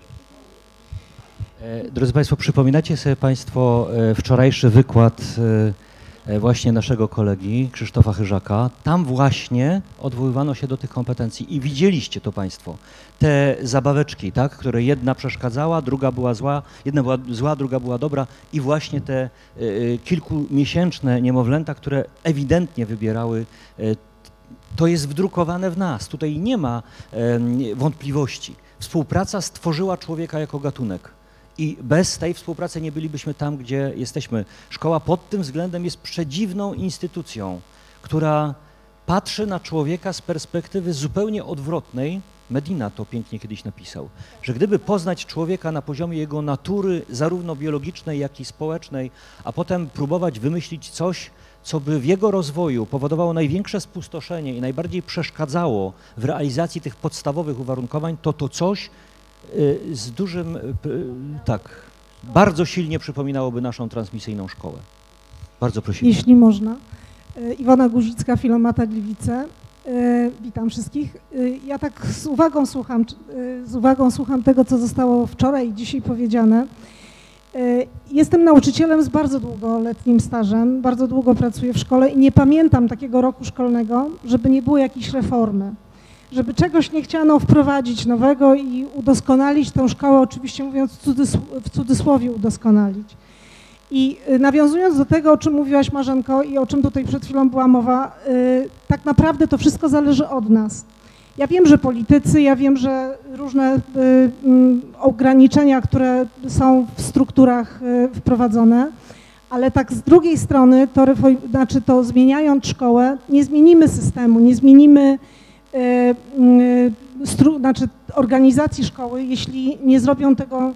Drodzy Państwo, przypominacie sobie Państwo wczorajszy wykład właśnie naszego kolegi Krzysztofa Chyżaka. Tam właśnie odwoływano się do tych kompetencji i widzieliście to Państwo. Te zabaweczki, tak, które jedna przeszkadzała, druga była zła, jedna była zła, druga była dobra i właśnie te y, kilkumiesięczne niemowlęta, które ewidentnie wybierały, y, to jest wdrukowane w nas. Tutaj nie ma y, wątpliwości. Współpraca stworzyła człowieka jako gatunek. I bez tej współpracy nie bylibyśmy tam, gdzie jesteśmy. Szkoła pod tym względem jest przedziwną instytucją, która patrzy na człowieka z perspektywy zupełnie odwrotnej. Medina to pięknie kiedyś napisał, że gdyby poznać człowieka na poziomie jego natury, zarówno biologicznej, jak i społecznej, a potem próbować wymyślić coś, co by w jego rozwoju powodowało największe spustoszenie i najbardziej przeszkadzało w realizacji tych podstawowych uwarunkowań, to to coś z dużym, tak, bardzo silnie przypominałoby naszą transmisyjną szkołę. Bardzo prosimy. Jeśli można. Iwona Guzicka, Filomata Gliwice. Witam wszystkich. Ja tak z uwagą słucham, z uwagą słucham tego, co zostało wczoraj i dzisiaj powiedziane. Jestem nauczycielem z bardzo długoletnim stażem, bardzo długo pracuję w szkole i nie pamiętam takiego roku szkolnego, żeby nie było jakiejś reformy. Żeby czegoś nie chciano wprowadzić nowego i udoskonalić tę szkołę, oczywiście mówiąc w cudzysłowie udoskonalić. I nawiązując do tego, o czym mówiłaś Marzenko i o czym tutaj przed chwilą była mowa, tak naprawdę to wszystko zależy od nas. Ja wiem, że politycy, ja wiem, że różne ograniczenia, które są w strukturach wprowadzone, ale tak z drugiej strony, to, znaczy to zmieniając szkołę, nie zmienimy systemu, nie zmienimy Stru, znaczy organizacji szkoły, jeśli nie zrobią tego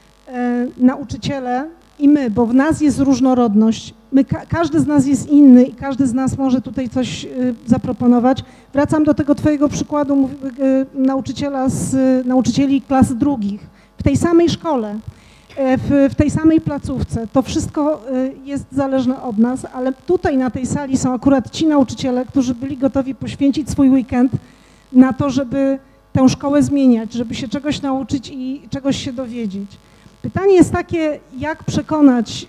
e, nauczyciele i my, bo w nas jest różnorodność. My, ka, każdy z nas jest inny i każdy z nas może tutaj coś e, zaproponować. Wracam do tego twojego przykładu mów, e, nauczyciela z e, nauczycieli klas drugich w tej samej szkole, e, w, w tej samej placówce. To wszystko e, jest zależne od nas, ale tutaj na tej sali są akurat ci nauczyciele, którzy byli gotowi poświęcić swój weekend na to, żeby tę szkołę zmieniać, żeby się czegoś nauczyć i czegoś się dowiedzieć. Pytanie jest takie, jak przekonać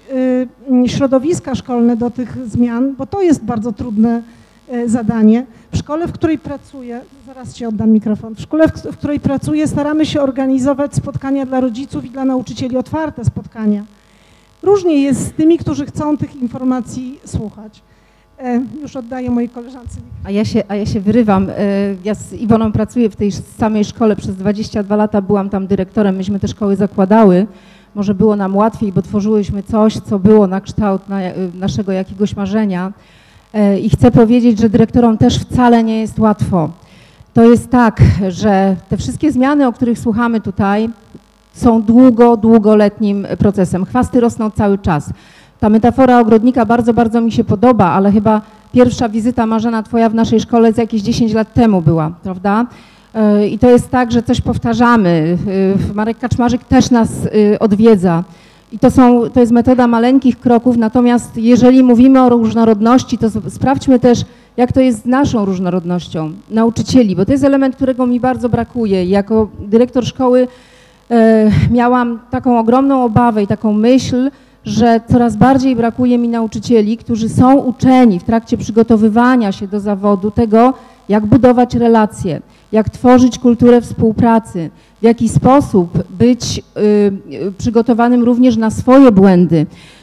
y, środowiska szkolne do tych zmian, bo to jest bardzo trudne y, zadanie. W szkole, w której pracuję, zaraz ci oddam mikrofon, w szkole, w, w której pracuję, staramy się organizować spotkania dla rodziców i dla nauczycieli, otwarte spotkania. Różnie jest z tymi, którzy chcą tych informacji słuchać. Już oddaję mojej koleżance. A ja się, a ja się wyrywam. Ja z Iwoną pracuję w tej samej szkole przez dwadzieścia dwa lata, byłam tam dyrektorem, myśmy te szkoły zakładały. Może było nam łatwiej, bo tworzyłyśmy coś, co było na kształt na, naszego jakiegoś marzenia. I chcę powiedzieć, że dyrektorom też wcale nie jest łatwo. To jest tak, że te wszystkie zmiany, o których słuchamy tutaj, są długo, długoletnim procesem. Chwasty rosną cały czas. Ta metafora ogrodnika bardzo, bardzo mi się podoba, ale chyba pierwsza wizyta, Marzena, twoja w naszej szkole z jakieś dziesięć lat temu była, prawda? I to jest tak, że coś powtarzamy. Marek Kaczmarzyk też nas odwiedza. I to, są, to jest metoda maleńkich kroków, natomiast jeżeli mówimy o różnorodności, to sprawdźmy też, jak to jest z naszą różnorodnością nauczycieli, bo to jest element, którego mi bardzo brakuje. Jako dyrektor szkoły e, miałam taką ogromną obawę i taką myśl, że coraz bardziej brakuje mi nauczycieli, którzy są uczeni w trakcie przygotowywania się do zawodu tego, jak budować relacje, jak tworzyć kulturę współpracy, w jaki sposób być y, przygotowanym również na swoje błędy.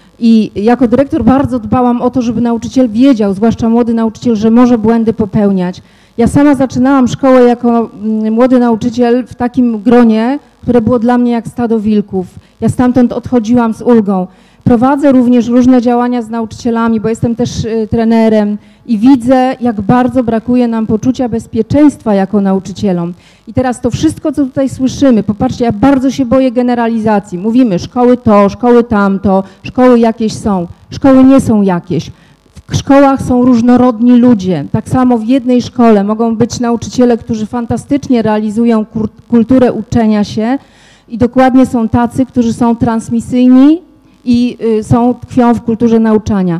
I jako dyrektor bardzo dbałam o to, żeby nauczyciel wiedział, zwłaszcza młody nauczyciel, że może błędy popełniać. Ja sama zaczynałam szkołę jako młody nauczyciel w takim gronie, które było dla mnie jak stado wilków. Ja stamtąd odchodziłam z ulgą. Prowadzę również różne działania z nauczycielami, bo jestem też y, trenerem i widzę, jak bardzo brakuje nam poczucia bezpieczeństwa jako nauczycielom. I teraz to wszystko, co tutaj słyszymy, popatrzcie, ja bardzo się boję generalizacji. Mówimy, szkoły to, szkoły tamto, szkoły jakieś są. Szkoły nie są jakieś. W szkołach są różnorodni ludzie. Tak samo w jednej szkole mogą być nauczyciele, którzy fantastycznie realizują kulturę uczenia się i dokładnie są tacy, którzy są transmisyjni i y, są, tkwią w kulturze nauczania.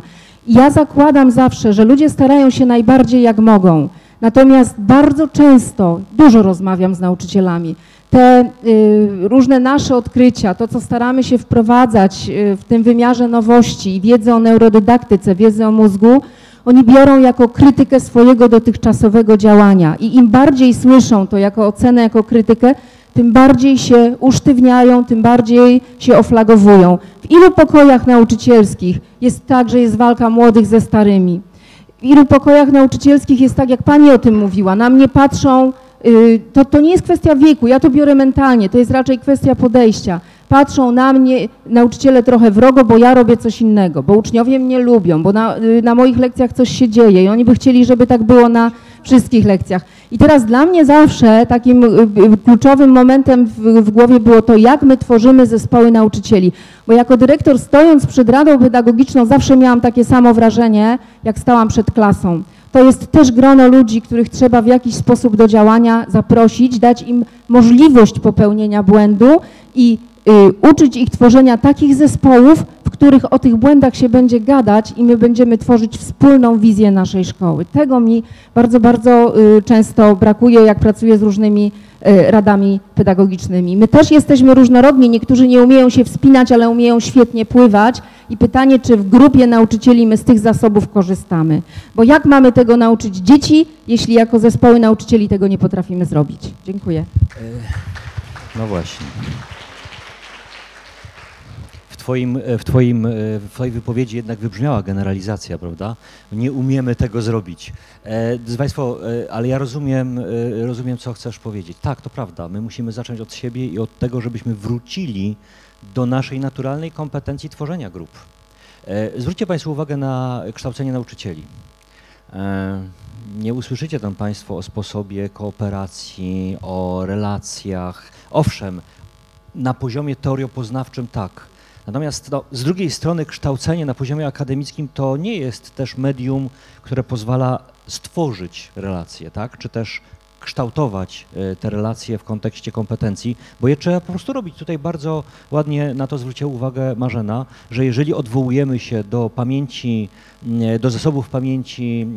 Ja zakładam zawsze, że ludzie starają się najbardziej jak mogą, natomiast bardzo często, dużo rozmawiam z nauczycielami, te y, różne nasze odkrycia, to co staramy się wprowadzać y, w tym wymiarze nowości, wiedzę o neurodydaktyce, wiedzę o mózgu, oni biorą jako krytykę swojego dotychczasowego działania i im bardziej słyszą to jako ocenę, jako krytykę, tym bardziej się usztywniają, tym bardziej się oflagowują. W ilu pokojach nauczycielskich jest tak, że jest walka młodych ze starymi? W ilu pokojach nauczycielskich jest tak, jak pani o tym mówiła, na mnie patrzą, yy, to, to nie jest kwestia wieku, ja to biorę mentalnie, to jest raczej kwestia podejścia. Patrzą na mnie nauczyciele trochę wrogo, bo ja robię coś innego, bo uczniowie mnie lubią, bo na, na moich lekcjach coś się dzieje i oni by chcieli, żeby tak było na wszystkich lekcjach. I teraz dla mnie zawsze takim kluczowym momentem w, w głowie było to, jak my tworzymy zespoły nauczycieli. Bo jako dyrektor stojąc przed Radą Pedagogiczną zawsze miałam takie samo wrażenie, jak stałam przed klasą. To jest też grono ludzi, których trzeba w jakiś sposób do działania zaprosić, dać im możliwość popełnienia błędu i y, uczyć ich tworzenia takich zespołów, w których o tych błędach się będzie gadać i my będziemy tworzyć wspólną wizję naszej szkoły. Tego mi bardzo, bardzo y, często brakuje, jak pracuję z różnymi y, radami pedagogicznymi. My też jesteśmy różnorodni, niektórzy nie umieją się wspinać, ale umieją świetnie pływać i pytanie, czy w grupie nauczycieli my z tych zasobów korzystamy. Bo jak mamy tego nauczyć dzieci, jeśli jako zespoły nauczycieli tego nie potrafimy zrobić? Dziękuję. No właśnie. W, twoim, w, twoim, w Twojej wypowiedzi jednak wybrzmiała generalizacja, prawda? Nie umiemy tego zrobić. E, drodzy Państwo, e, ale ja rozumiem, e, rozumiem, co chcesz powiedzieć. Tak, to prawda. My musimy zacząć od siebie i od tego, żebyśmy wrócili do naszej naturalnej kompetencji tworzenia grup. E, zwróćcie Państwo uwagę na kształcenie nauczycieli. E, nie usłyszycie tam Państwo o sposobie kooperacji, o relacjach. Owszem, na poziomie teoriopoznawczym tak. Natomiast no, z drugiej strony kształcenie na poziomie akademickim to nie jest też medium, które pozwala stworzyć relacje, tak? Czy też kształtować te relacje w kontekście kompetencji, bo je trzeba po prostu robić. Tutaj bardzo ładnie na to zwróciła uwagę Marzena, że jeżeli odwołujemy się do pamięci, do zasobów pamięci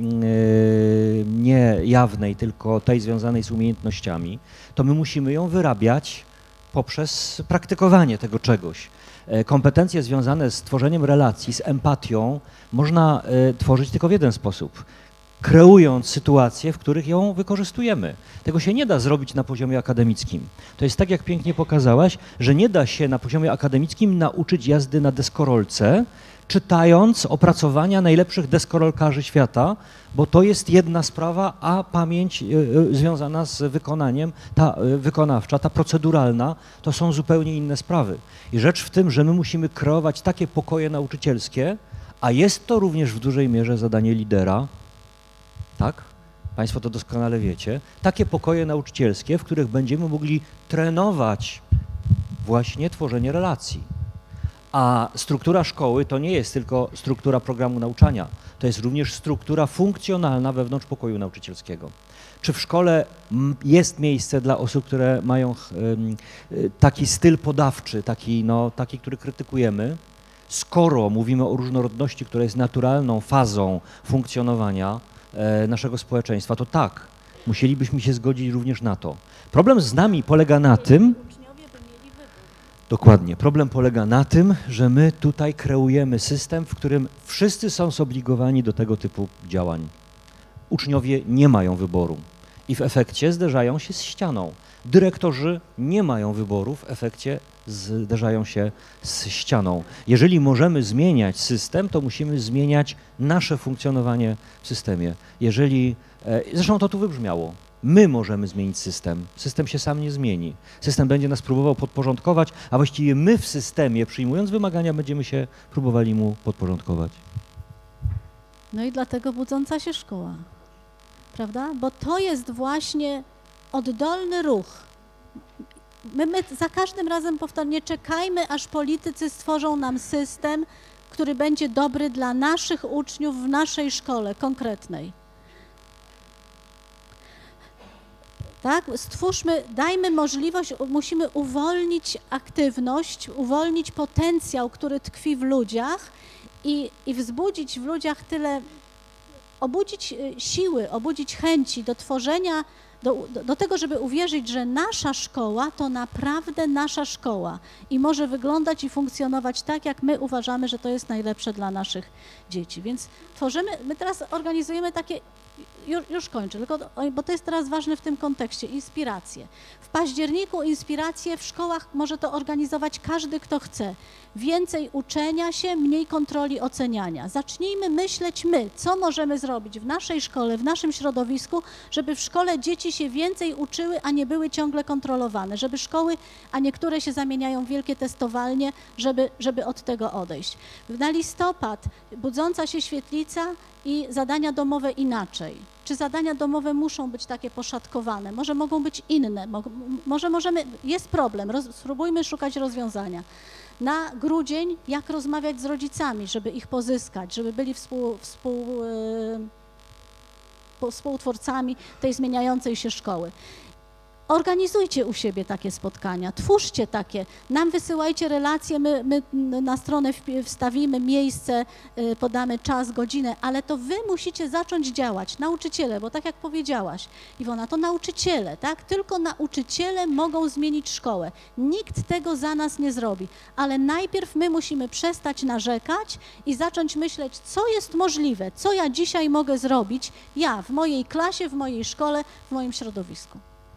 nie jawnej, tylko tej związanej z umiejętnościami, to my musimy ją wyrabiać poprzez praktykowanie tego czegoś. Kompetencje związane z tworzeniem relacji, z empatią można tworzyć tylko w jeden sposób. Kreując sytuacje, w których ją wykorzystujemy. Tego się nie da zrobić na poziomie akademickim. To jest tak, jak pięknie pokazałaś, że nie da się na poziomie akademickim nauczyć jazdy na deskorolce, czytając opracowania najlepszych deskorolkarzy świata, bo to jest jedna sprawa, a pamięć związana z wykonaniem, ta wykonawcza, ta proceduralna, to są zupełnie inne sprawy. I rzecz w tym, że my musimy kreować takie pokoje nauczycielskie, a jest to również w dużej mierze zadanie lidera, tak? Państwo to doskonale wiecie, takie pokoje nauczycielskie, w których będziemy mogli trenować właśnie tworzenie relacji. A struktura szkoły to nie jest tylko struktura programu nauczania, to jest również struktura funkcjonalna wewnątrz pokoju nauczycielskiego. Czy w szkole jest miejsce dla osób, które mają taki styl podawczy, taki, no, taki, który krytykujemy? Skoro mówimy o różnorodności, która jest naturalną fazą funkcjonowania naszego społeczeństwa, to tak, musielibyśmy się zgodzić również na to. Problem z nami polega na tym, dokładnie, problem polega na tym, że my tutaj kreujemy system, w którym wszyscy są zobligowani do tego typu działań. Uczniowie nie mają wyboru i w efekcie zderzają się z ścianą. Dyrektorzy nie mają wyboru, w efekcie zderzają się z ścianą. Jeżeli możemy zmieniać system, to musimy zmieniać nasze funkcjonowanie w systemie. Jeżeli, zresztą to tu wybrzmiało, my możemy zmienić system. System się sam nie zmieni. System będzie nas próbował podporządkować, a właściwie my w systemie, przyjmując wymagania, będziemy się próbowali mu podporządkować. No i dlatego budząca się szkoła, prawda? Bo to jest właśnie oddolny ruch. My, my za każdym razem powtarzamy, nie czekajmy, aż politycy stworzą nam system, który będzie dobry dla naszych uczniów w naszej szkole konkretnej. Tak? Stwórzmy, dajmy możliwość, musimy uwolnić aktywność, uwolnić potencjał, który tkwi w ludziach i, i wzbudzić w ludziach tyle, obudzić siły, obudzić chęci do tworzenia, do, do, do tego, żeby uwierzyć, że nasza szkoła to naprawdę nasza szkoła i może wyglądać i funkcjonować tak, jak my uważamy, że to jest najlepsze dla naszych dzieci. Więc tworzymy, my teraz organizujemy takie, już, już kończę, tylko, bo to jest teraz ważne w tym kontekście, inspiracje. W październiku inspiracje w szkołach może to organizować każdy, kto chce. Więcej uczenia się, mniej kontroli oceniania. Zacznijmy myśleć my, co możemy zrobić w naszej szkole, w naszym środowisku, żeby w szkole dzieci się więcej uczyły, a nie były ciągle kontrolowane, żeby szkoły, a niektóre się zamieniają w wielkie testowalnie, żeby, żeby od tego odejść. Na listopad budząca się świetlica i zadania domowe inaczej. Czy zadania domowe muszą być takie poszatkowane? Może mogą być inne, może możemy, jest problem, roz, spróbujmy szukać rozwiązania. Na grudzień, jak rozmawiać z rodzicami, żeby ich pozyskać, żeby byli współ, współ, yy, współtwórcami tej zmieniającej się szkoły. Organizujcie u siebie takie spotkania, twórzcie takie, nam wysyłajcie relacje, my, my na stronę wstawimy miejsce, podamy czas, godzinę, ale to wy musicie zacząć działać, nauczyciele, bo tak jak powiedziałaś, Iwona, to nauczyciele, tak? Tylko nauczyciele mogą zmienić szkołę. Nikt tego za nas nie zrobi, ale najpierw my musimy przestać narzekać i zacząć myśleć, co jest możliwe, co ja dzisiaj mogę zrobić, ja w mojej klasie, w mojej szkole, w moim środowisku.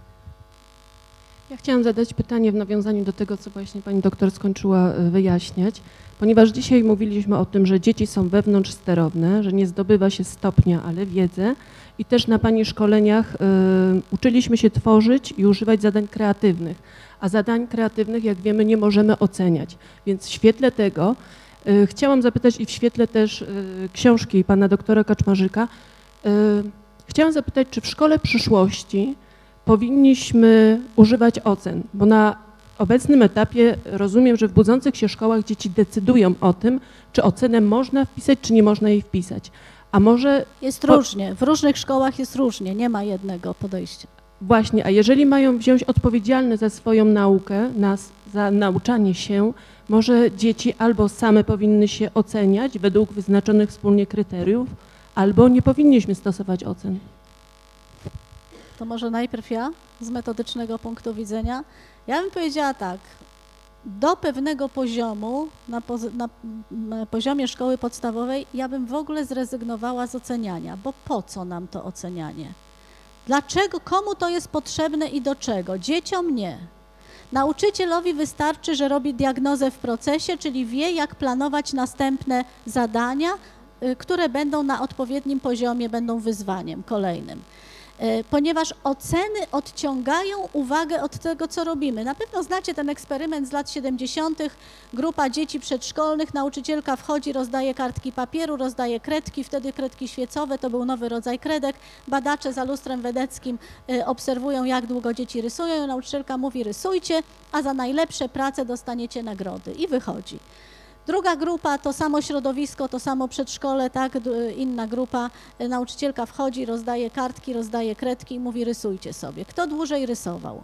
Ja chciałam zadać pytanie w nawiązaniu do tego, co właśnie pani doktor skończyła wyjaśniać, ponieważ dzisiaj mówiliśmy o tym, że dzieci są wewnątrz sterowne, że nie zdobywa się stopnia, ale wiedzę i też na pani szkoleniach y, uczyliśmy się tworzyć i używać zadań kreatywnych, a zadań kreatywnych, jak wiemy, nie możemy oceniać, więc w świetle tego y, chciałam zapytać i w świetle też y, książki pana doktora Kaczmarzyka, y, chciałam zapytać, czy w szkole przyszłości powinniśmy używać ocen, bo na obecnym etapie rozumiem, że w budzących się szkołach dzieci decydują o tym, czy ocenę można wpisać, czy nie można jej wpisać. A może... Jest różnie, w różnych szkołach jest różnie, nie ma jednego podejścia. Właśnie, a jeżeli mają wziąć odpowiedzialność za swoją naukę, na, za nauczanie się, może dzieci albo same powinny się oceniać według wyznaczonych wspólnie kryteriów, albo nie powinniśmy stosować ocen. To może najpierw ja, z metodycznego punktu widzenia. Ja bym powiedziała tak, do pewnego poziomu, na, poz, na, na poziomie szkoły podstawowej, ja bym w ogóle zrezygnowała z oceniania, bo po co nam to ocenianie? Dlaczego, komu to jest potrzebne i do czego? Dzieciom nie. Nauczycielowi wystarczy, że robi diagnozę w procesie, czyli wie, jak planować następne zadania, y, które będą na odpowiednim poziomie, będą wyzwaniem kolejnym. Ponieważ oceny odciągają uwagę od tego, co robimy. Na pewno znacie ten eksperyment z lat siedemdziesiątych. Grupa dzieci przedszkolnych, nauczycielka wchodzi, rozdaje kartki papieru, rozdaje kredki, wtedy kredki świecowe, to był nowy rodzaj kredek. Badacze za lustrem wedeckim obserwują, jak długo dzieci rysują. Nauczycielka mówi, rysujcie, a za najlepsze prace dostaniecie nagrody. I wychodzi. Druga grupa, to samo środowisko, to samo przedszkole, tak, inna grupa, nauczycielka wchodzi, rozdaje kartki, rozdaje kredki i mówi, rysujcie sobie. Kto dłużej rysował?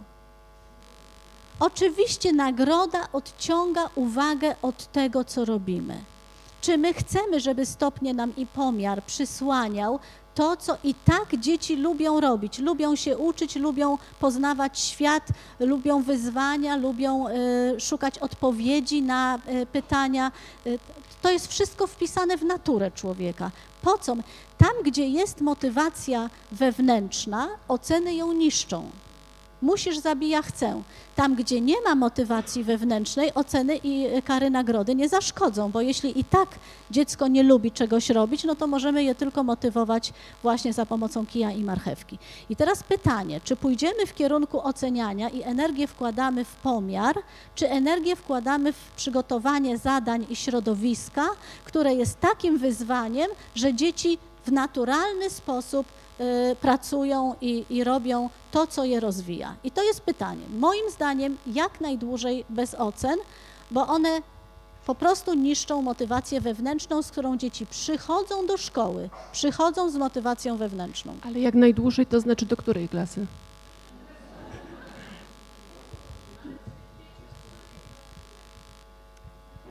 Oczywiście nagroda odciąga uwagę od tego, co robimy. Czy my chcemy, żeby stopnie nam i pomiar przysłaniał to, co i tak dzieci lubią robić, lubią się uczyć, lubią poznawać świat, lubią wyzwania, lubią y, szukać odpowiedzi na y, pytania. Y, to jest wszystko wpisane w naturę człowieka. Po co? Tam, gdzie jest motywacja wewnętrzna, oceny ją niszczą. Musisz, zabija, chcę. Tam, gdzie nie ma motywacji wewnętrznej, oceny i kary nagrody nie zaszkodzą, bo jeśli i tak dziecko nie lubi czegoś robić, no to możemy je tylko motywować właśnie za pomocą kija i marchewki. I teraz pytanie, czy pójdziemy w kierunku oceniania i energię wkładamy w pomiar, czy energię wkładamy w przygotowanie zadań i środowiska, które jest takim wyzwaniem, że dzieci w naturalny sposób y, pracują i, i robią to, co je rozwija. I to jest pytanie. Moim zdaniem jak najdłużej bez ocen, bo one po prostu niszczą motywację wewnętrzną, z którą dzieci przychodzą do szkoły, przychodzą z motywacją wewnętrzną. Ale jak najdłużej, to znaczy do której klasy?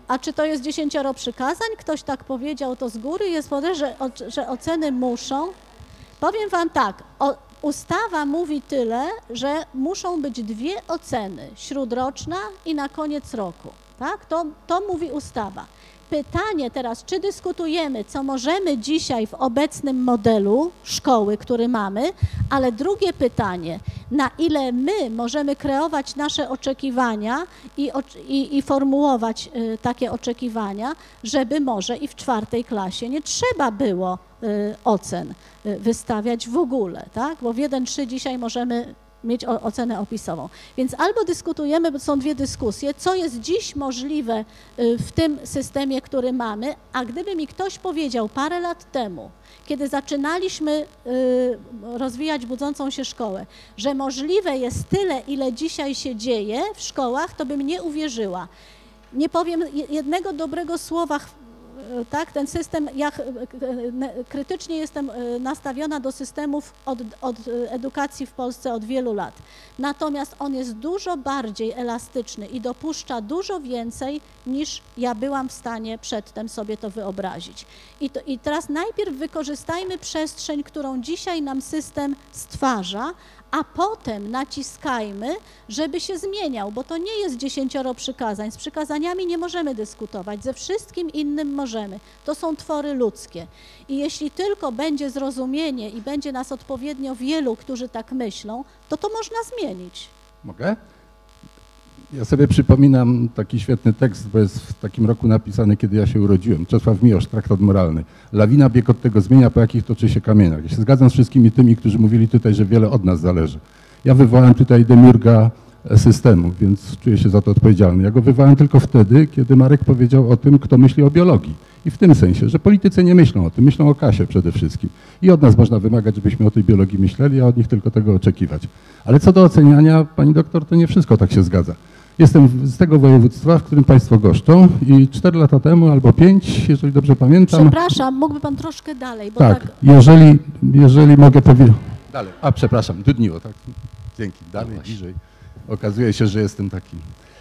A czy to jest dziesięcioro przykazań? Ktoś tak powiedział to z góry, jest podejrzane, że, że oceny muszą. Powiem wam tak, o, ustawa mówi tyle, że muszą być dwie oceny, śródroczna i na koniec roku. Tak? To, to mówi ustawa. Pytanie teraz, czy dyskutujemy, co możemy dzisiaj w obecnym modelu szkoły, który mamy, ale drugie pytanie, na ile my możemy kreować nasze oczekiwania i, i, i formułować y, takie oczekiwania, żeby może i w czwartej klasie nie trzeba było y, ocen y, wystawiać w ogóle, tak? Bo w jeden trzy dzisiaj możemy mieć ocenę opisową. Więc albo dyskutujemy, bo są dwie dyskusje, co jest dziś możliwe w tym systemie, który mamy, a gdyby mi ktoś powiedział parę lat temu, kiedy zaczynaliśmy rozwijać budzącą się szkołę, że możliwe jest tyle, ile dzisiaj się dzieje w szkołach, to bym nie uwierzyła. Nie powiem jednego dobrego słowa. Tak, ten system, ja krytycznie jestem nastawiona do systemów od, od edukacji w Polsce od wielu lat. Natomiast on jest dużo bardziej elastyczny i dopuszcza dużo więcej, niż ja byłam w stanie przedtem sobie to wyobrazić. I, to, i teraz najpierw wykorzystajmy przestrzeń, którą dzisiaj nam system stwarza, a potem naciskajmy, żeby się zmieniał, bo to nie jest dziesięcioro przykazań. Z przykazaniami nie możemy dyskutować, ze wszystkim innym możemy. To są twory ludzkie. I jeśli tylko będzie zrozumienie i będzie nas odpowiednio wielu, którzy tak myślą, to to można zmienić. Mogę? Ja sobie przypominam taki świetny tekst, bo jest w takim roku napisany, kiedy ja się urodziłem. Czesław Miłosz, Traktat moralny. Lawina bieg od tego zmienia, po jakich toczy się kamieniach. Ja się zgadzam z wszystkimi tymi, którzy mówili tutaj, że wiele od nas zależy. Ja wywołałem tutaj demiurga systemu, więc czuję się za to odpowiedzialny. Ja go wywołałem tylko wtedy, kiedy Marek powiedział o tym, kto myśli o biologii. I w tym sensie, że politycy nie myślą o tym, myślą o kasie przede wszystkim. I od nas można wymagać, żebyśmy o tej biologii myśleli, a od nich tylko tego oczekiwać. Ale co do oceniania, pani doktor, to nie wszystko tak się zgadza. Jestem z tego województwa, w którym państwo goszczą i cztery lata temu albo pięć, jeżeli dobrze pamiętam. Przepraszam, mógłby pan troszkę dalej, bo tak. Tak, jeżeli, jeżeli mogę powiedzieć. Dalej. A, przepraszam, dudniło, tak? Dzięki, dalej, no bliżej. Okazuje się, że jestem taki.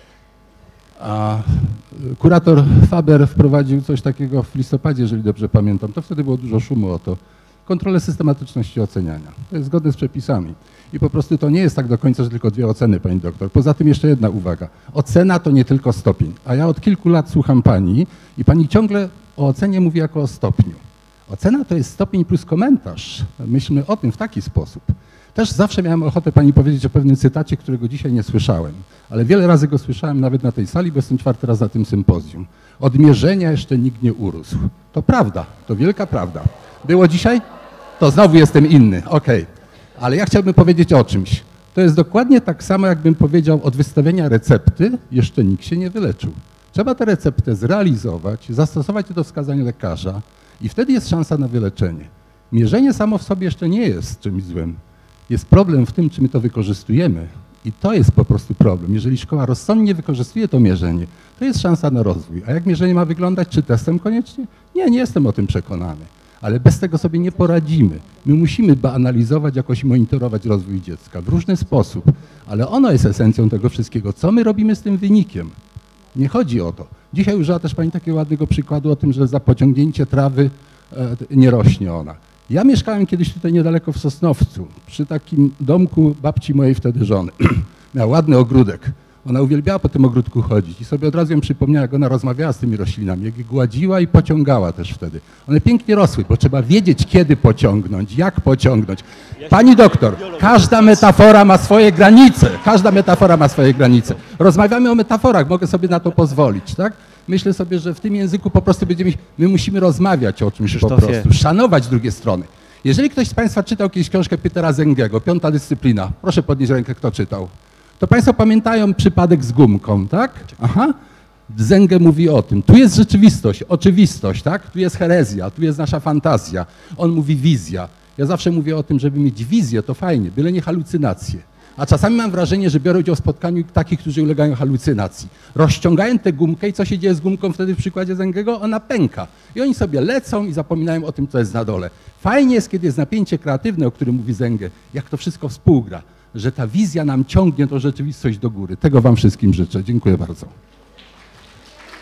A kurator Faber wprowadził coś takiego w listopadzie, jeżeli dobrze pamiętam. To wtedy było dużo szumu o to. Kontrolę systematyczności oceniania. To jest zgodne z przepisami. I po prostu to nie jest tak do końca, że tylko dwie oceny, pani doktor. Poza tym jeszcze jedna uwaga. Ocena to nie tylko stopień. A ja od kilku lat słucham pani i pani ciągle o ocenie mówi jako o stopniu. Ocena to jest stopień plus komentarz. Myślmy o tym w taki sposób. Też zawsze miałem ochotę pani powiedzieć o pewnym cytacie, którego dzisiaj nie słyszałem. Ale wiele razy go słyszałem nawet na tej sali, bo jestem czwarty raz na tym sympozjum. Od mierzenia jeszcze nikt nie urósł. To prawda, to wielka prawda. Było dzisiaj? To znowu jestem inny, okej. Okay. Ale ja chciałbym powiedzieć o czymś. To jest dokładnie tak samo, jakbym powiedział, od wystawienia recepty jeszcze nikt się nie wyleczył. Trzeba tę receptę zrealizować, zastosować do wskazań lekarza i wtedy jest szansa na wyleczenie. Mierzenie samo w sobie jeszcze nie jest czymś złym. Jest problem w tym, czy my to wykorzystujemy i to jest po prostu problem. Jeżeli szkoła rozsądnie wykorzystuje to mierzenie, to jest szansa na rozwój. A jak mierzenie ma wyglądać? Czy testem koniecznie? Nie, nie jestem o tym przekonany. Ale bez tego sobie nie poradzimy. My musimy analizować, jakoś monitorować rozwój dziecka w różny sposób, ale ono jest esencją tego wszystkiego. Co my robimy z tym wynikiem? Nie chodzi o to. Dzisiaj użyła też pani takiego ładnego przykładu o tym, że za pociągnięcie trawy e, nie rośnie ona. Ja mieszkałem kiedyś tutaj niedaleko w Sosnowcu, przy takim domku babci mojej wtedy żony. Miała ładny ogródek. Ona uwielbiała po tym ogródku chodzić i sobie od razu ją przypomniała, jak ona rozmawiała z tymi roślinami, jak je gładziła i pociągała też wtedy. One pięknie rosły, bo trzeba wiedzieć, kiedy pociągnąć, jak pociągnąć. Pani doktor, każda metafora ma swoje granice. Każda metafora ma swoje granice. Rozmawiamy o metaforach, mogę sobie na to pozwolić, tak? Myślę sobie, że w tym języku po prostu będziemy, my musimy rozmawiać o czymś po prostu, szanować drugie strony. Jeżeli ktoś z państwa czytał kiedyś książkę Petera Zengego, Piąta dyscyplina, proszę podnieść rękę, kto czytał. To państwo pamiętają przypadek z gumką, tak? Aha. Zenge mówi o tym. Tu jest rzeczywistość, oczywistość, tak? Tu jest herezja, tu jest nasza fantazja. On mówi wizja. Ja zawsze mówię o tym, żeby mieć wizję, to fajnie, byle nie halucynacje. A czasami mam wrażenie, że biorę udział w spotkaniu takich, którzy ulegają halucynacji. Rozciągają tę gumkę i co się dzieje z gumką wtedy w przykładzie Zengego? Ona pęka. I oni sobie lecą i zapominają o tym, co jest na dole. Fajnie jest, kiedy jest napięcie kreatywne, o którym mówi Zenge, jak to wszystko współgra, że ta wizja nam ciągnie tą rzeczywistość do góry. Tego wam wszystkim życzę. Dziękuję bardzo.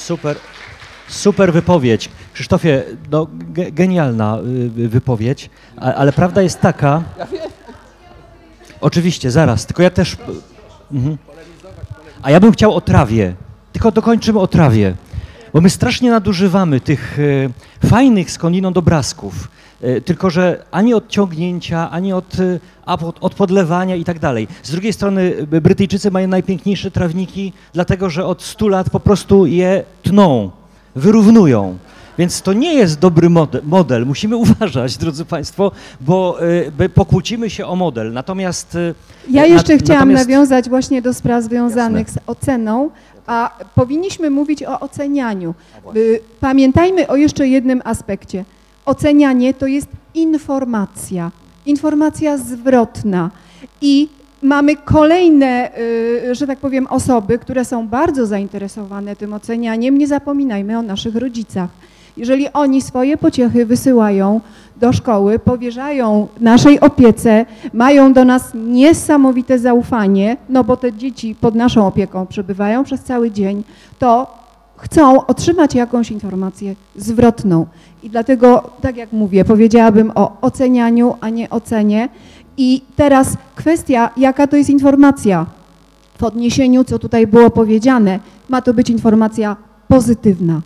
Super, super wypowiedź. Krzysztofie, no, ge genialna y, wypowiedź, a, ale prawda jest taka... Oczywiście, zaraz, tylko ja też... Mhm. A ja bym chciał o trawie, tylko dokończymy o trawie, bo my strasznie nadużywamy tych y, fajnych skądinąd obrazków, y, tylko że ani od ciągnięcia, ani od, y, od, od podlewania i tak dalej. Z drugiej strony y, Brytyjczycy mają najpiękniejsze trawniki, dlatego że od stu lat po prostu je tną, wyrównują. Więc to nie jest dobry model, model. Musimy uważać, drodzy Państwo, bo y, pokłócimy się o model. Natomiast... Y, ja jeszcze na, chciałam natomiast... nawiązać właśnie do spraw związanych Jasne. z oceną, a powinniśmy mówić o ocenianiu. Y, pamiętajmy o jeszcze jednym aspekcie. Ocenianie to jest informacja, informacja zwrotna i mamy kolejne, y, że tak powiem, osoby, które są bardzo zainteresowane tym ocenianiem. Nie zapominajmy o naszych rodzicach. Jeżeli oni swoje pociechy wysyłają do szkoły, powierzają naszej opiece, mają do nas niesamowite zaufanie, no bo te dzieci pod naszą opieką przebywają przez cały dzień, to chcą otrzymać jakąś informację zwrotną. I dlatego, tak jak mówię, powiedziałabym o ocenianiu, a nie ocenie. I teraz kwestia, jaka to jest informacja. W odniesieniu, co tutaj było powiedziane, ma to być informacja pozytywna.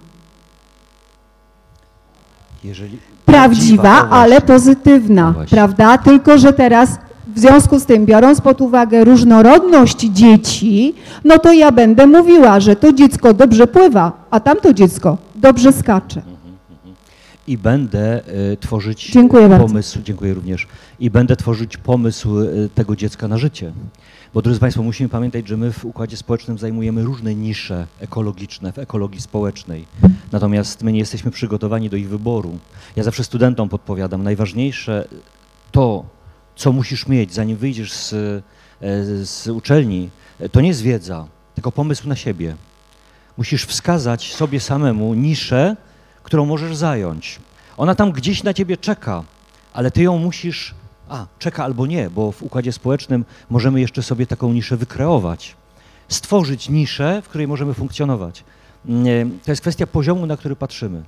Jeżeli... Prawdziwa, Prawdziwa ale pozytywna, no prawda? Tylko że teraz w związku z tym, biorąc pod uwagę różnorodność dzieci, no to ja będę mówiła, że to dziecko dobrze pływa, a tamto dziecko dobrze skacze. I będę y, tworzyć Dziękuję pomysł, bardzo. dziękuję również, i będę tworzyć pomysł y, tego dziecka na życie. Bo drodzy Państwo, musimy pamiętać, że my w Układzie Społecznym zajmujemy różne nisze ekologiczne w ekologii społecznej. Natomiast my nie jesteśmy przygotowani do ich wyboru. Ja zawsze studentom podpowiadam, najważniejsze to, co musisz mieć, zanim wyjdziesz z, z uczelni, to nie jest wiedza, tylko pomysł na siebie. Musisz wskazać sobie samemu niszę, którą możesz zająć. Ona tam gdzieś na ciebie czeka, ale ty ją musisz, a czeka albo nie, bo w Układzie Społecznym możemy jeszcze sobie taką niszę wykreować. Stworzyć niszę, w której możemy funkcjonować. To jest kwestia poziomu, na który patrzymy.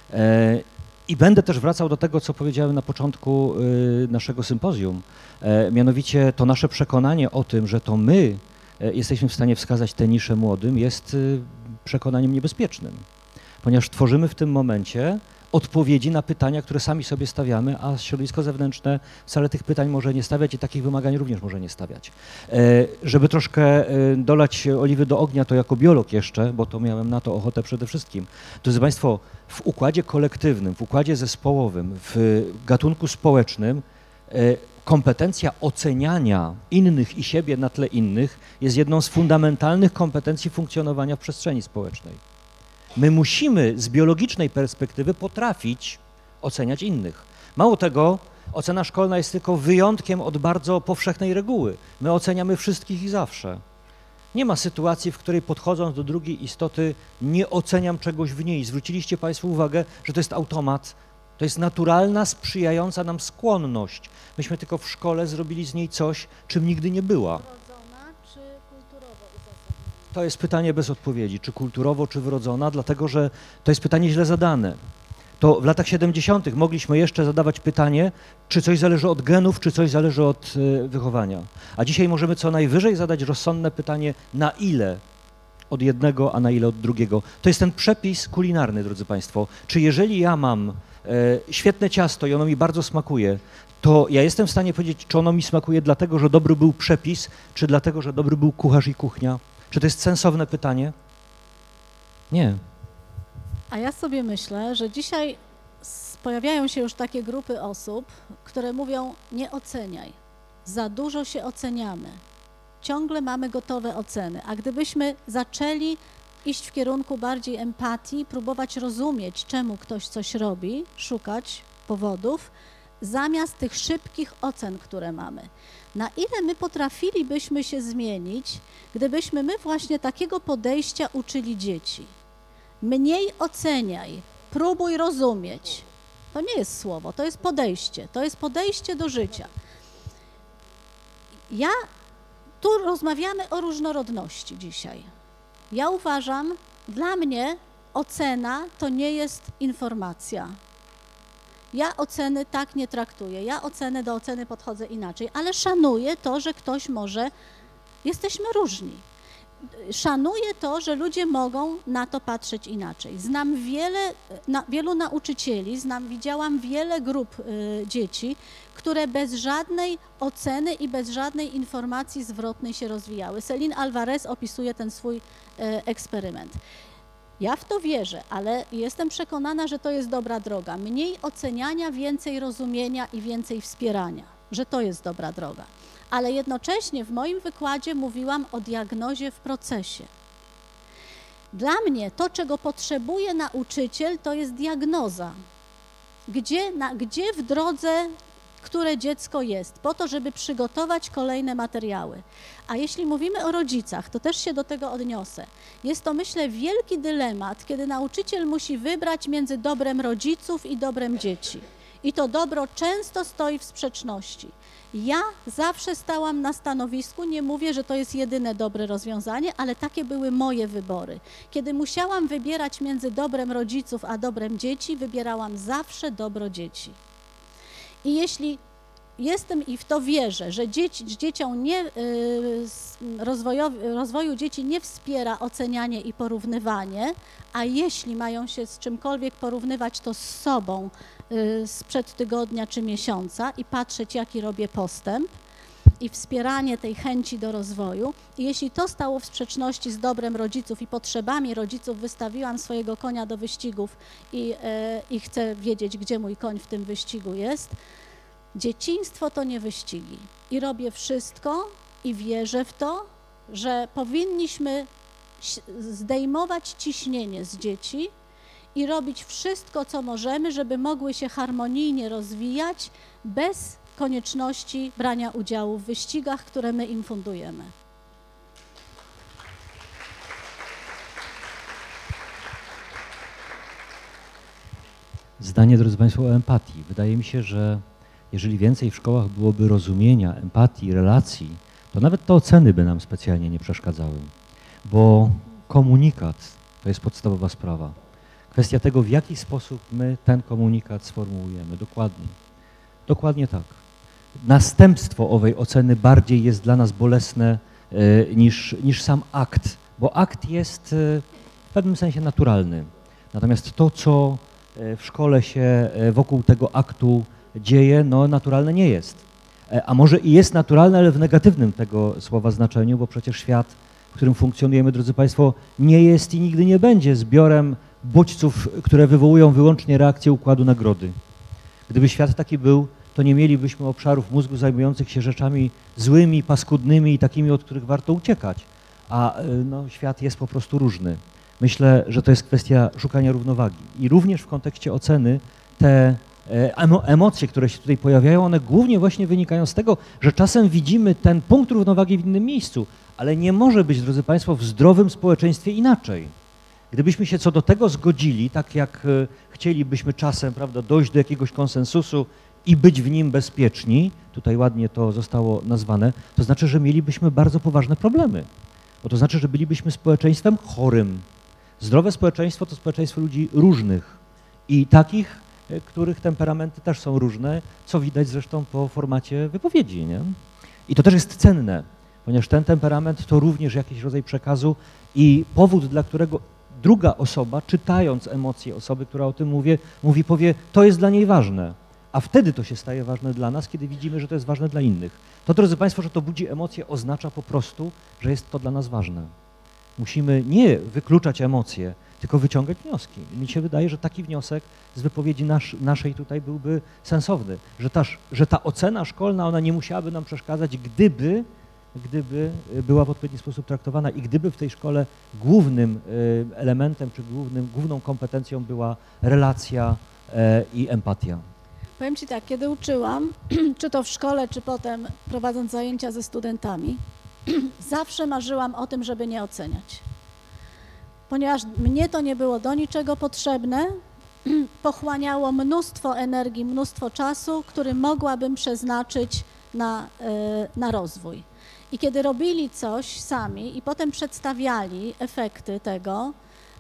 I będę też wracał do tego, co powiedziałem na początku naszego sympozjum. Mianowicie to nasze przekonanie o tym, że to my jesteśmy w stanie wskazać tę niszę młodym, jest przekonaniem niebezpiecznym. Ponieważ tworzymy w tym momencie odpowiedzi na pytania, które sami sobie stawiamy, a środowisko zewnętrzne wcale tych pytań może nie stawiać i takich wymagań również może nie stawiać. E, żeby troszkę e, dolać oliwy do ognia, to jako biolog jeszcze, bo to miałem na to ochotę przede wszystkim. Drodzy Państwo, w układzie kolektywnym, w układzie zespołowym, w gatunku społecznym e, kompetencja oceniania innych i siebie na tle innych jest jedną z fundamentalnych kompetencji funkcjonowania w przestrzeni społecznej. My musimy z biologicznej perspektywy potrafić oceniać innych. Mało tego, ocena szkolna jest tylko wyjątkiem od bardzo powszechnej reguły. My oceniamy wszystkich i zawsze. Nie ma sytuacji, w której podchodząc do drugiej istoty nie oceniam czegoś w niej. Zwróciliście Państwo uwagę, że to jest automat. To jest naturalna, sprzyjająca nam skłonność. Myśmy tylko w szkole zrobili z niej coś, czym nigdy nie była. To jest pytanie bez odpowiedzi, czy kulturowo, czy wrodzona, dlatego że to jest pytanie źle zadane. To w latach siedemdziesiątych mogliśmy jeszcze zadawać pytanie, czy coś zależy od genów, czy coś zależy od y, wychowania. A dzisiaj możemy co najwyżej zadać rozsądne pytanie, na ile od jednego, a na ile od drugiego. To jest ten przepis kulinarny, drodzy Państwo. Czy jeżeli ja mam y, świetne ciasto i ono mi bardzo smakuje, to ja jestem w stanie powiedzieć, czy ono mi smakuje dlatego, że dobry był przepis, czy dlatego, że dobry był kucharz i kuchnia? Czy to jest sensowne pytanie? Nie. A ja sobie myślę, że dzisiaj pojawiają się już takie grupy osób, które mówią, nie oceniaj, za dużo się oceniamy, ciągle mamy gotowe oceny, a gdybyśmy zaczęli iść w kierunku bardziej empatii, próbować rozumieć, czemu ktoś coś robi, szukać powodów, zamiast tych szybkich ocen, które mamy. Na ile my potrafilibyśmy się zmienić, gdybyśmy my właśnie takiego podejścia uczyli dzieci. Mniej oceniaj, próbuj rozumieć. To nie jest słowo, to jest podejście, to jest podejście do życia. Ja, tu rozmawiamy o różnorodności dzisiaj. Ja uważam, dla mnie ocena to nie jest informacja. Ja oceny tak nie traktuję, ja ocenę do oceny podchodzę inaczej, ale szanuję to, że ktoś może, jesteśmy różni. Szanuję to, że ludzie mogą na to patrzeć inaczej. Znam wiele, na, wielu nauczycieli, znam, widziałam wiele grup y, dzieci, które bez żadnej oceny i bez żadnej informacji zwrotnej się rozwijały. Celine Alvarez opisuje ten swój y, eksperyment. Ja w to wierzę, ale jestem przekonana, że to jest dobra droga. Mniej oceniania, więcej rozumienia i więcej wspierania, że to jest dobra droga. Ale jednocześnie w moim wykładzie mówiłam o diagnozie w procesie. Dla mnie to, czego potrzebuje nauczyciel, to jest diagnoza. Gdzie, na, gdzie w drodze, które dziecko jest, po to, żeby przygotować kolejne materiały. A jeśli mówimy o rodzicach, to też się do tego odniosę. Jest to, myślę, wielki dylemat, kiedy nauczyciel musi wybrać między dobrem rodziców i dobrem dzieci. I to dobro często stoi w sprzeczności. Ja zawsze stałam na stanowisku, nie mówię, że to jest jedyne dobre rozwiązanie, ale takie były moje wybory. Kiedy musiałam wybierać między dobrem rodziców a dobrem dzieci, wybierałam zawsze dobro dzieci. I jeśli jestem i w to wierzę, że dzieci, dzieciom nie, y, rozwoju dzieci nie wspiera ocenianie i porównywanie, a jeśli mają się z czymkolwiek porównywać, to z sobą y, sprzed tygodnia czy miesiąca i patrzeć, jaki robię postęp i wspieranie tej chęci do rozwoju. I jeśli to stało w sprzeczności z dobrem rodziców i potrzebami rodziców, wystawiłam swojego konia do wyścigów i, y, i chcę wiedzieć, gdzie mój koń w tym wyścigu jest. Dzieciństwo to nie wyścigi i robię wszystko i wierzę w to, że powinniśmy zdejmować ciśnienie z dzieci i robić wszystko, co możemy, żeby mogły się harmonijnie rozwijać bez konieczności brania udziału w wyścigach, które my im fundujemy. Zdanie, drodzy Państwo, o empatii. Wydaje mi się, że jeżeli więcej w szkołach byłoby rozumienia, empatii, relacji, to nawet te oceny by nam specjalnie nie przeszkadzały, bo komunikat to jest podstawowa sprawa. Kwestia tego, w jaki sposób my ten komunikat sformułujemy. Dokładnie. Dokładnie tak. Następstwo owej oceny bardziej jest dla nas bolesne y, niż, niż sam akt, bo akt jest y, w pewnym sensie naturalny. Natomiast to, co y, w szkole się y, wokół tego aktu dzieje, no naturalne nie jest. A może i jest naturalne, ale w negatywnym tego słowa znaczeniu, bo przecież świat, w którym funkcjonujemy, drodzy Państwo, nie jest i nigdy nie będzie zbiorem bodźców, które wywołują wyłącznie reakcję układu nagrody. Gdyby świat taki był, to nie mielibyśmy obszarów mózgu zajmujących się rzeczami złymi, paskudnymi i takimi, od których warto uciekać. A no, świat jest po prostu różny. Myślę, że to jest kwestia szukania równowagi. I również w kontekście oceny te emocje, które się tutaj pojawiają, one głównie właśnie wynikają z tego, że czasem widzimy ten punkt równowagi w innym miejscu, ale nie może być, drodzy Państwo, w zdrowym społeczeństwie inaczej. Gdybyśmy się co do tego zgodzili, tak jak chcielibyśmy czasem, prawda, dojść do jakiegoś konsensusu i być w nim bezpieczni, tutaj ładnie to zostało nazwane, to znaczy, że mielibyśmy bardzo poważne problemy. Bo to znaczy, że bylibyśmy społeczeństwem chorym. Zdrowe społeczeństwo to społeczeństwo ludzi różnych i takich, których temperamenty też są różne, co widać zresztą po formacie wypowiedzi, nie? I to też jest cenne, ponieważ ten temperament to również jakiś rodzaj przekazu i powód, dla którego druga osoba, czytając emocje osoby, która o tym mówi, mówi, powie, to jest dla niej ważne, a wtedy to się staje ważne dla nas, kiedy widzimy, że to jest ważne dla innych. To, drodzy Państwo, że to budzi emocje, oznacza po prostu, że jest to dla nas ważne. Musimy nie wykluczać emocje, tylko wyciągać wnioski. Mi się wydaje, że taki wniosek z wypowiedzi nasz, naszej tutaj byłby sensowny, że ta, że ta ocena szkolna, ona nie musiałaby nam przeszkadzać, gdyby, gdyby była w odpowiedni sposób traktowana i gdyby w tej szkole głównym elementem, czy głównym, główną kompetencją była relacja i empatia. Powiem Ci tak, kiedy uczyłam, czy to w szkole, czy potem prowadząc zajęcia ze studentami, zawsze marzyłam o tym, żeby nie oceniać. Ponieważ mnie to nie było do niczego potrzebne, pochłaniało mnóstwo energii, mnóstwo czasu, który mogłabym przeznaczyć na, na rozwój. I kiedy robili coś sami i potem przedstawiali efekty tego,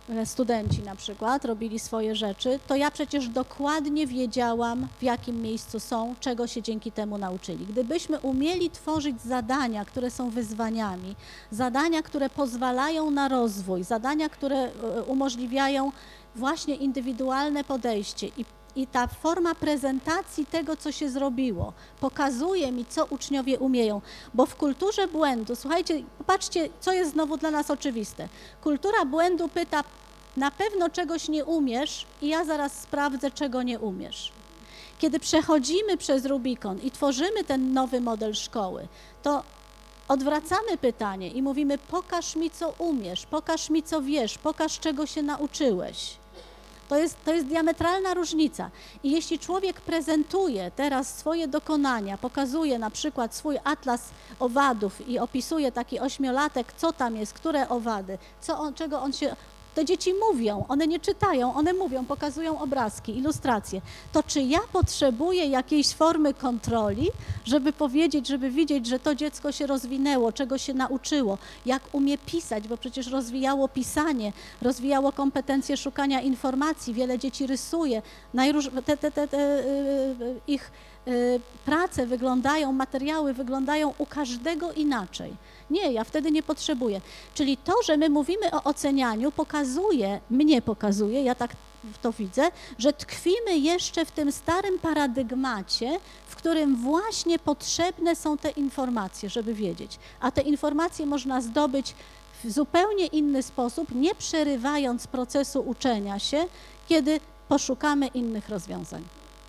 studenci na przykład robili swoje rzeczy, to ja przecież dokładnie wiedziałam, w jakim miejscu są, czego się dzięki temu nauczyli. Gdybyśmy umieli tworzyć zadania, które są wyzwaniami, zadania, które pozwalają na rozwój, zadania, które umożliwiają właśnie indywidualne podejście i I ta forma prezentacji tego, co się zrobiło, pokazuje mi, co uczniowie umieją, bo w kulturze błędu, słuchajcie, popatrzcie, co jest znowu dla nas oczywiste. Kultura błędu pyta, na pewno czegoś nie umiesz i ja zaraz sprawdzę, czego nie umiesz. Kiedy przechodzimy przez Rubikon i tworzymy ten nowy model szkoły, to odwracamy pytanie i mówimy, pokaż mi, co umiesz, pokaż mi, co wiesz, pokaż, czego się nauczyłeś. To jest, to jest diametralna różnica. I jeśli człowiek prezentuje teraz swoje dokonania, pokazuje na przykład swój atlas owadów i opisuje taki ośmiolatek, co tam jest, które owady, co on, czego on się... Te dzieci mówią, one nie czytają, one mówią, pokazują obrazki, ilustracje. To czy ja potrzebuję jakiejś formy kontroli, żeby powiedzieć, żeby widzieć, że to dziecko się rozwinęło, czego się nauczyło, jak umie pisać, bo przecież rozwijało pisanie, rozwijało kompetencje szukania informacji, wiele dzieci rysuje, najróż... te, te, te, te, yy, ich yy, prace wyglądają, materiały wyglądają u każdego inaczej. Nie, ja wtedy nie potrzebuję. Czyli to, że my mówimy o ocenianiu, pokazuje, mnie pokazuje, ja tak to widzę, że tkwimy jeszcze w tym starym paradygmacie, w którym właśnie potrzebne są te informacje, żeby wiedzieć. A te informacje można zdobyć w zupełnie inny sposób, nie przerywając procesu uczenia się, kiedy poszukamy innych rozwiązań.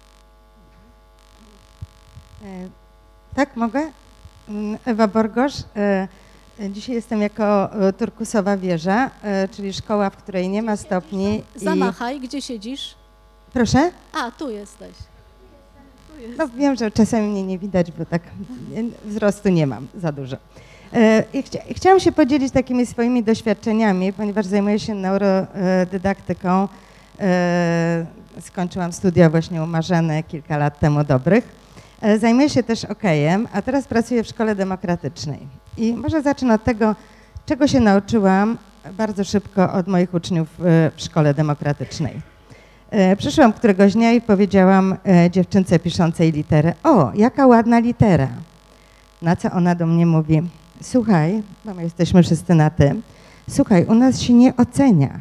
Tak, mogę? Ewa Borgosz. Dzisiaj jestem jako Turkusowa Wieża, czyli szkoła, w której nie ma stopni. Zamachaj, i... gdzie siedzisz? Proszę? A, tu jesteś. Tu jest. No wiem, że czasami mnie nie widać, bo tak wzrostu nie mam za dużo. I chcia, chciałam się podzielić takimi swoimi doświadczeniami, ponieważ zajmuję się neurodydaktyką. Skończyłam studia właśnie u Marzeny kilka lat temu dobrych. Zajmuję się też okejem, a teraz pracuję w szkole demokratycznej. I może zacznę od tego, czego się nauczyłam bardzo szybko od moich uczniów w szkole demokratycznej. Przyszłam któregoś dnia i powiedziałam dziewczynce piszącej literę: o, jaka ładna litera. Na co ona do mnie mówi: słuchaj, bo my jesteśmy wszyscy na ty, słuchaj, u nas się nie ocenia.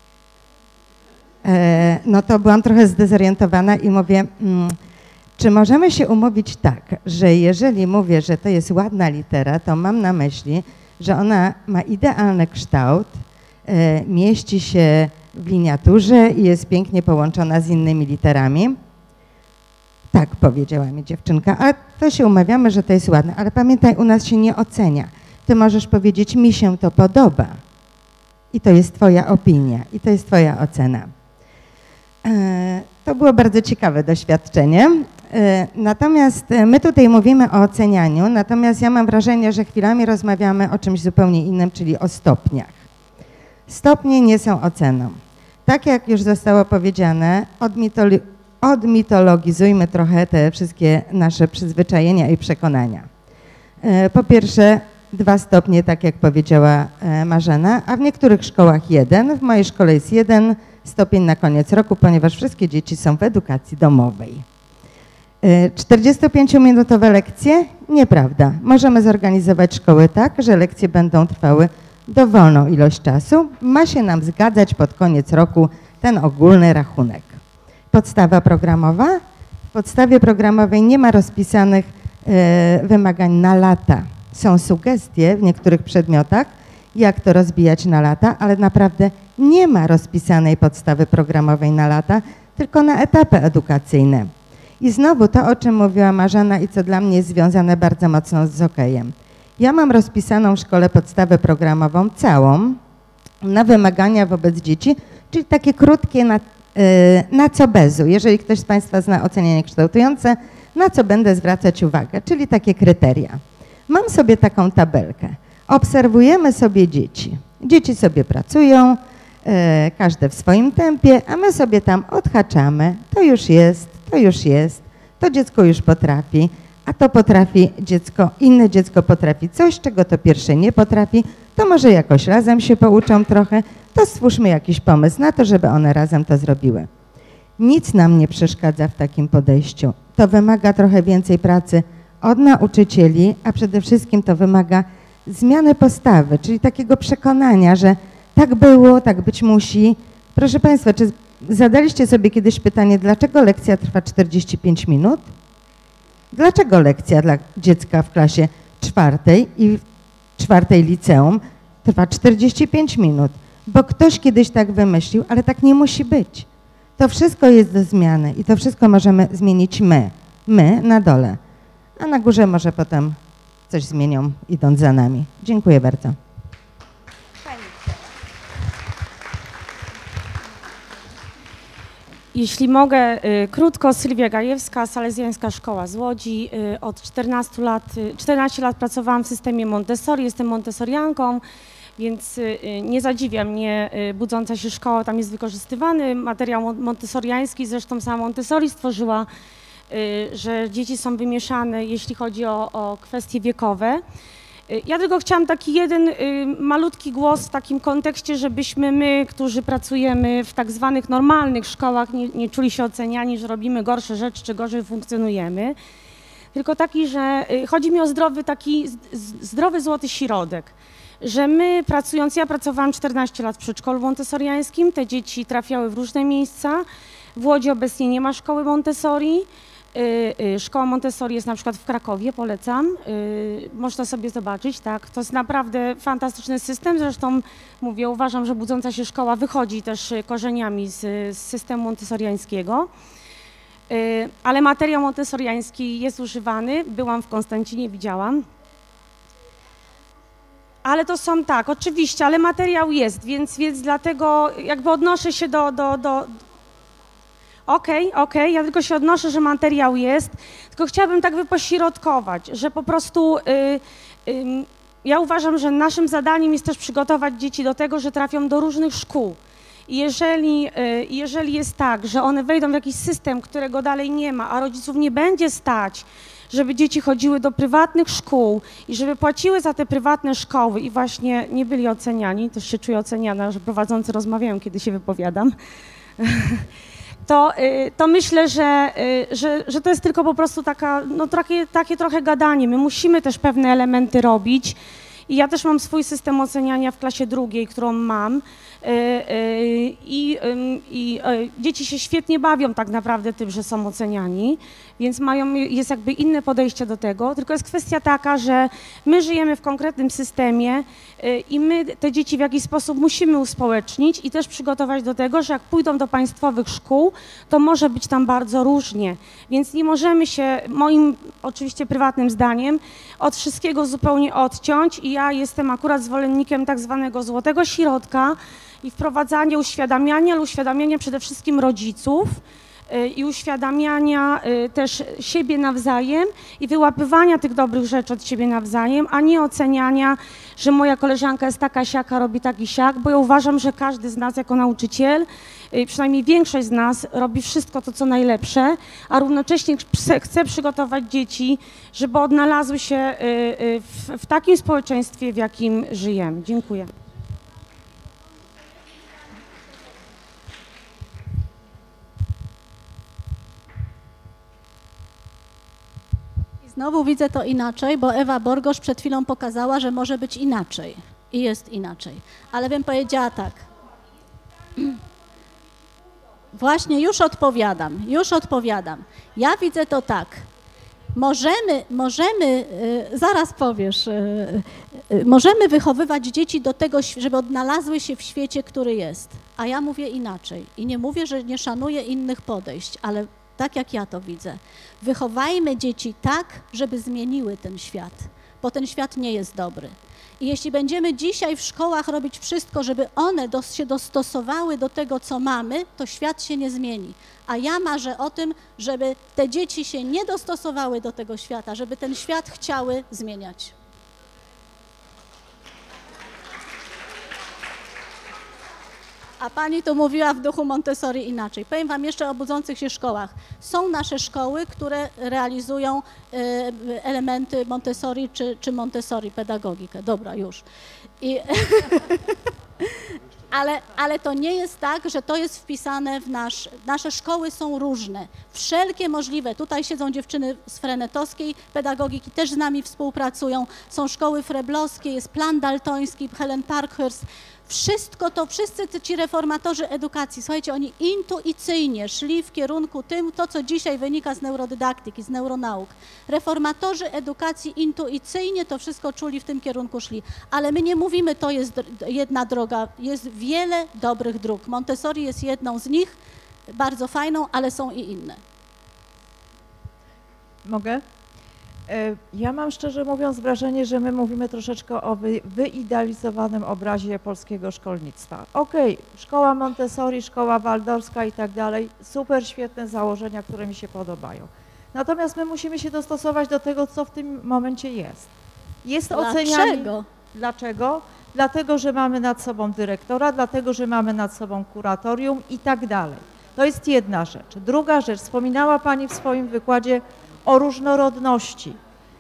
No to byłam trochę zdezorientowana i mówię: mm, czy możemy się umówić tak, że jeżeli mówię, że to jest ładna litera, to mam na myśli, że ona ma idealny kształt, e, mieści się w liniaturze i jest pięknie połączona z innymi literami? Tak, powiedziała mi dziewczynka, ale to się umawiamy, że to jest ładne, ale pamiętaj, u nas się nie ocenia. Ty możesz powiedzieć, mi się to podoba i to jest twoja opinia i to jest twoja ocena. E, to było bardzo ciekawe doświadczenie. Natomiast my tutaj mówimy o ocenianiu, natomiast ja mam wrażenie, że chwilami rozmawiamy o czymś zupełnie innym, czyli o stopniach. Stopnie nie są oceną. Tak jak już zostało powiedziane, odmitolo- odmitologizujmy trochę te wszystkie nasze przyzwyczajenia i przekonania. Po pierwsze, dwa stopnie, tak jak powiedziała Marzena, a w niektórych szkołach jeden. W mojej szkole jest jeden stopień na koniec roku, ponieważ wszystkie dzieci są w edukacji domowej. czterdziestopięciominutowe lekcje? Nieprawda. Możemy zorganizować szkoły tak, że lekcje będą trwały dowolną ilość czasu. Ma się nam zgadzać pod koniec roku ten ogólny rachunek. Podstawa programowa? W podstawie programowej nie ma rozpisanych e, wymagań na lata. Są sugestie w niektórych przedmiotach, jak to rozbijać na lata, ale naprawdę nie ma rozpisanej podstawy programowej na lata, tylko na etapy edukacyjne. I znowu to, o czym mówiła Marzena i co dla mnie jest związane bardzo mocno z hokejem. Ja mam rozpisaną w szkole podstawę programową całą na wymagania wobec dzieci, czyli takie krótkie na, yy, na co bezu. Jeżeli ktoś z Państwa zna ocenianie kształtujące, na co będę zwracać uwagę, czyli takie kryteria. Mam sobie taką tabelkę. Obserwujemy sobie dzieci. Dzieci sobie pracują, yy, każde w swoim tempie, a my sobie tam odhaczamy. To już jest, to już jest, to dziecko już potrafi, a to potrafi dziecko, inne dziecko potrafi coś, czego to pierwsze nie potrafi, to może jakoś razem się pouczą trochę, to stwórzmy jakiś pomysł na to, żeby one razem to zrobiły. Nic nam nie przeszkadza w takim podejściu. To wymaga trochę więcej pracy od nauczycieli, a przede wszystkim to wymaga zmiany postawy, czyli takiego przekonania, że tak było, tak być musi. Proszę Państwa, czy zadaliście sobie kiedyś pytanie, dlaczego lekcja trwa czterdzieści pięć minut? Dlaczego lekcja dla dziecka w klasie czwartej i czwartej liceum trwa czterdzieści pięć minut? Bo ktoś kiedyś tak wymyślił, ale tak nie musi być. To wszystko jest do zmiany i to wszystko możemy zmienić my, my na dole, a na górze może potem coś zmienią, idąc za nami. Dziękuję bardzo. Jeśli mogę, y, krótko, Sylwia Gajewska, Salezjańska Szkoła z Łodzi. Y, od czternastu lat, y, czternaście lat pracowałam w systemie Montessori, jestem montessorianką, więc y, nie zadziwia mnie y, budząca się szkoła, tam jest wykorzystywany materiał montessoriański, zresztą sama Montessori stworzyła, y, że dzieci są wymieszane, jeśli chodzi o, o kwestie wiekowe. Ja tylko chciałam taki jeden y, malutki głos w takim kontekście, żebyśmy my, którzy pracujemy w tak zwanych normalnych szkołach, nie, nie czuli się oceniani, że robimy gorsze rzeczy, czy gorzej funkcjonujemy. Tylko taki, że y, chodzi mi o zdrowy, taki z, zdrowy złoty środek. Że my pracując, ja pracowałam czternaście lat w przedszkolu montessoriańskim, te dzieci trafiały w różne miejsca. W Łodzi obecnie nie ma szkoły Montessori. Szkoła Montessori jest na przykład w Krakowie, polecam, można sobie zobaczyć, tak, to jest naprawdę fantastyczny system, zresztą mówię, uważam, że budząca się szkoła wychodzi też korzeniami z, z systemu montessoriańskiego, ale materiał montessoriański jest używany, byłam w Konstancinie, widziałam, ale to są tak, oczywiście, ale materiał jest, więc, więc dlatego jakby odnoszę się do, do, do Okej, okay, okej, okay. Ja tylko się odnoszę, że materiał jest, tylko chciałabym tak wypośrodkować, że po prostu y, y, ja uważam, że naszym zadaniem jest też przygotować dzieci do tego, że trafią do różnych szkół. I jeżeli, y, jeżeli jest tak, że one wejdą w jakiś system, którego dalej nie ma, a rodziców nie będzie stać, żeby dzieci chodziły do prywatnych szkół i żeby płaciły za te prywatne szkoły i właśnie nie byli oceniani, też się czuję oceniana, że prowadzący rozmawiają, kiedy się wypowiadam, To, to myślę, że, że, że to jest tylko po prostu taka, no, takie, takie trochę gadanie. My musimy też pewne elementy robić i ja też mam swój system oceniania w klasie drugiej, którą mam i, i dzieci się świetnie bawią tak naprawdę tym, że są oceniani, więc mają, jest jakby inne podejście do tego, tylko jest kwestia taka, że my żyjemy w konkretnym systemie i my te dzieci w jakiś sposób musimy uspołecznić i też przygotować do tego, że jak pójdą do państwowych szkół, to może być tam bardzo różnie, więc nie możemy się, moim oczywiście prywatnym zdaniem, od wszystkiego zupełnie odciąć i ja jestem akurat zwolennikiem tak zwanego złotego środka i wprowadzania, uświadamiania, ale uświadamiania przede wszystkim rodziców, i uświadamiania też siebie nawzajem i wyłapywania tych dobrych rzeczy od siebie nawzajem, a nie oceniania, że moja koleżanka jest taka siaka, robi taki siak, bo ja uważam, że każdy z nas jako nauczyciel, przynajmniej większość z nas robi wszystko to, co najlepsze, a równocześnie chce przygotować dzieci, żeby odnalazły się w, w takim społeczeństwie, w jakim żyjemy. Dziękuję. Znowu widzę to inaczej, bo Ewa Borgosz przed chwilą pokazała, że może być inaczej i jest inaczej. Ale bym powiedziała tak. Właśnie już odpowiadam, już odpowiadam. Ja widzę to tak. Możemy, możemy, zaraz powiesz, możemy wychowywać dzieci do tego, żeby odnalazły się w świecie, który jest. A ja mówię inaczej i nie mówię, że nie szanuję innych podejść, ale tak jak ja to widzę. Wychowajmy dzieci tak, żeby zmieniły ten świat, bo ten świat nie jest dobry. I jeśli będziemy dzisiaj w szkołach robić wszystko, żeby one dos- się dostosowały do tego, co mamy, to świat się nie zmieni. A ja marzę o tym, żeby te dzieci się nie dostosowały do tego świata, żeby ten świat chciały zmieniać. A pani tu mówiła w duchu Montessori inaczej. Powiem wam jeszcze o budzących się szkołach. Są nasze szkoły, które realizują y, elementy Montessori czy, czy Montessori pedagogikę. Dobra, już. I Ale, ale to nie jest tak, że to jest wpisane w nasz... Nasze szkoły są różne. Wszelkie możliwe. Tutaj siedzą dziewczyny z frenetowskiej pedagogiki, też z nami współpracują. Są szkoły freblowskie, jest plan daltoński, Helen Parkhurst. Wszystko to, wszyscy ci reformatorzy edukacji, słuchajcie, oni intuicyjnie szli w kierunku tym, to co dzisiaj wynika z neurodydaktyki, z neuronauk. Reformatorzy edukacji intuicyjnie to wszystko czuli, w tym kierunku szli. Ale my nie mówimy, to jest jedna droga, jest wiele dobrych dróg. Montessori jest jedną z nich, bardzo fajną, ale są i inne. Mogę? Ja mam szczerze mówiąc wrażenie, że my mówimy troszeczkę o wy, wyidealizowanym obrazie polskiego szkolnictwa. Okej, okay, szkoła Montessori, szkoła waldorska i tak dalej, super świetne założenia, które mi się podobają. Natomiast my musimy się dostosować do tego, co w tym momencie jest. Jest ocenianie. Dlaczego? Dlaczego? Dlatego, że mamy nad sobą dyrektora, dlatego, że mamy nad sobą kuratorium i tak dalej. To jest jedna rzecz. Druga rzecz, wspominała Pani w swoim wykładzie o różnorodności.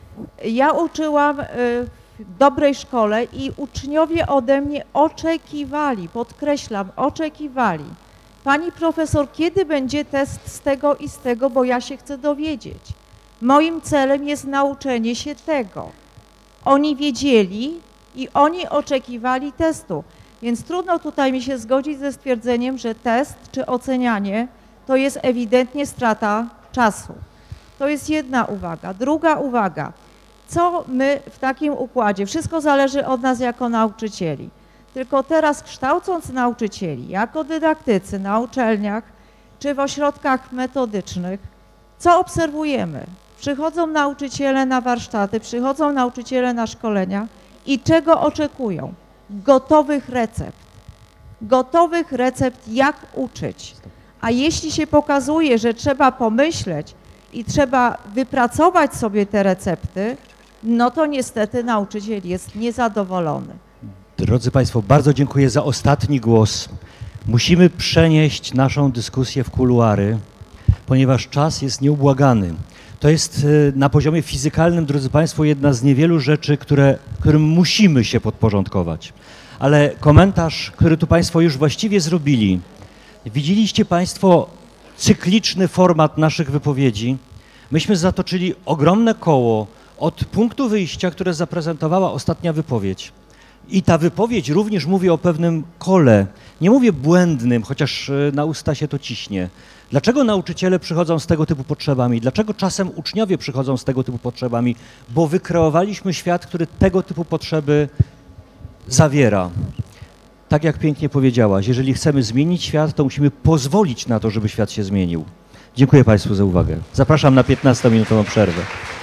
Ja uczyłam w dobrej szkole i uczniowie ode mnie oczekiwali, podkreślam, oczekiwali. Pani profesor, kiedy będzie test z tego i z tego, bo ja się chcę dowiedzieć. Moim celem jest nauczenie się tego. Oni wiedzieli i oni oczekiwali testu. Więc trudno tutaj mi się zgodzić ze stwierdzeniem, że test czy ocenianie to jest ewidentnie strata czasu. To jest jedna uwaga. Druga uwaga. Co my w takim układzie? Wszystko zależy od nas jako nauczycieli. Tylko teraz kształcąc nauczycieli jako dydaktycy na uczelniach czy w ośrodkach metodycznych, co obserwujemy? Przychodzą nauczyciele na warsztaty, przychodzą nauczyciele na szkolenia i czego oczekują? Gotowych recept. Gotowych recept, jak uczyć. A jeśli się pokazuje, że trzeba pomyśleć i trzeba wypracować sobie te recepty, no to niestety nauczyciel jest niezadowolony. Drodzy Państwo, bardzo dziękuję za ostatni głos. Musimy przenieść naszą dyskusję w kuluary, ponieważ czas jest nieubłagany. To jest na poziomie fizykalnym, drodzy Państwo, jedna z niewielu rzeczy, które, którym musimy się podporządkować. Ale komentarz, który tu Państwo już właściwie zrobili, widzieliście Państwo cykliczny format naszych wypowiedzi. Myśmy zatoczyli ogromne koło od punktu wyjścia, które zaprezentowała ostatnia wypowiedź. I ta wypowiedź również mówi o pewnym kole, nie mówię błędnym, chociaż na usta się to ciśnie. Dlaczego nauczyciele przychodzą z tego typu potrzebami? Dlaczego czasem uczniowie przychodzą z tego typu potrzebami? Bo wykreowaliśmy świat, który tego typu potrzeby zawiera. Tak jak pięknie powiedziałaś, jeżeli chcemy zmienić świat, to musimy pozwolić na to, żeby świat się zmienił. Dziękuję Państwu za uwagę. Zapraszam na piętnastominutową przerwę.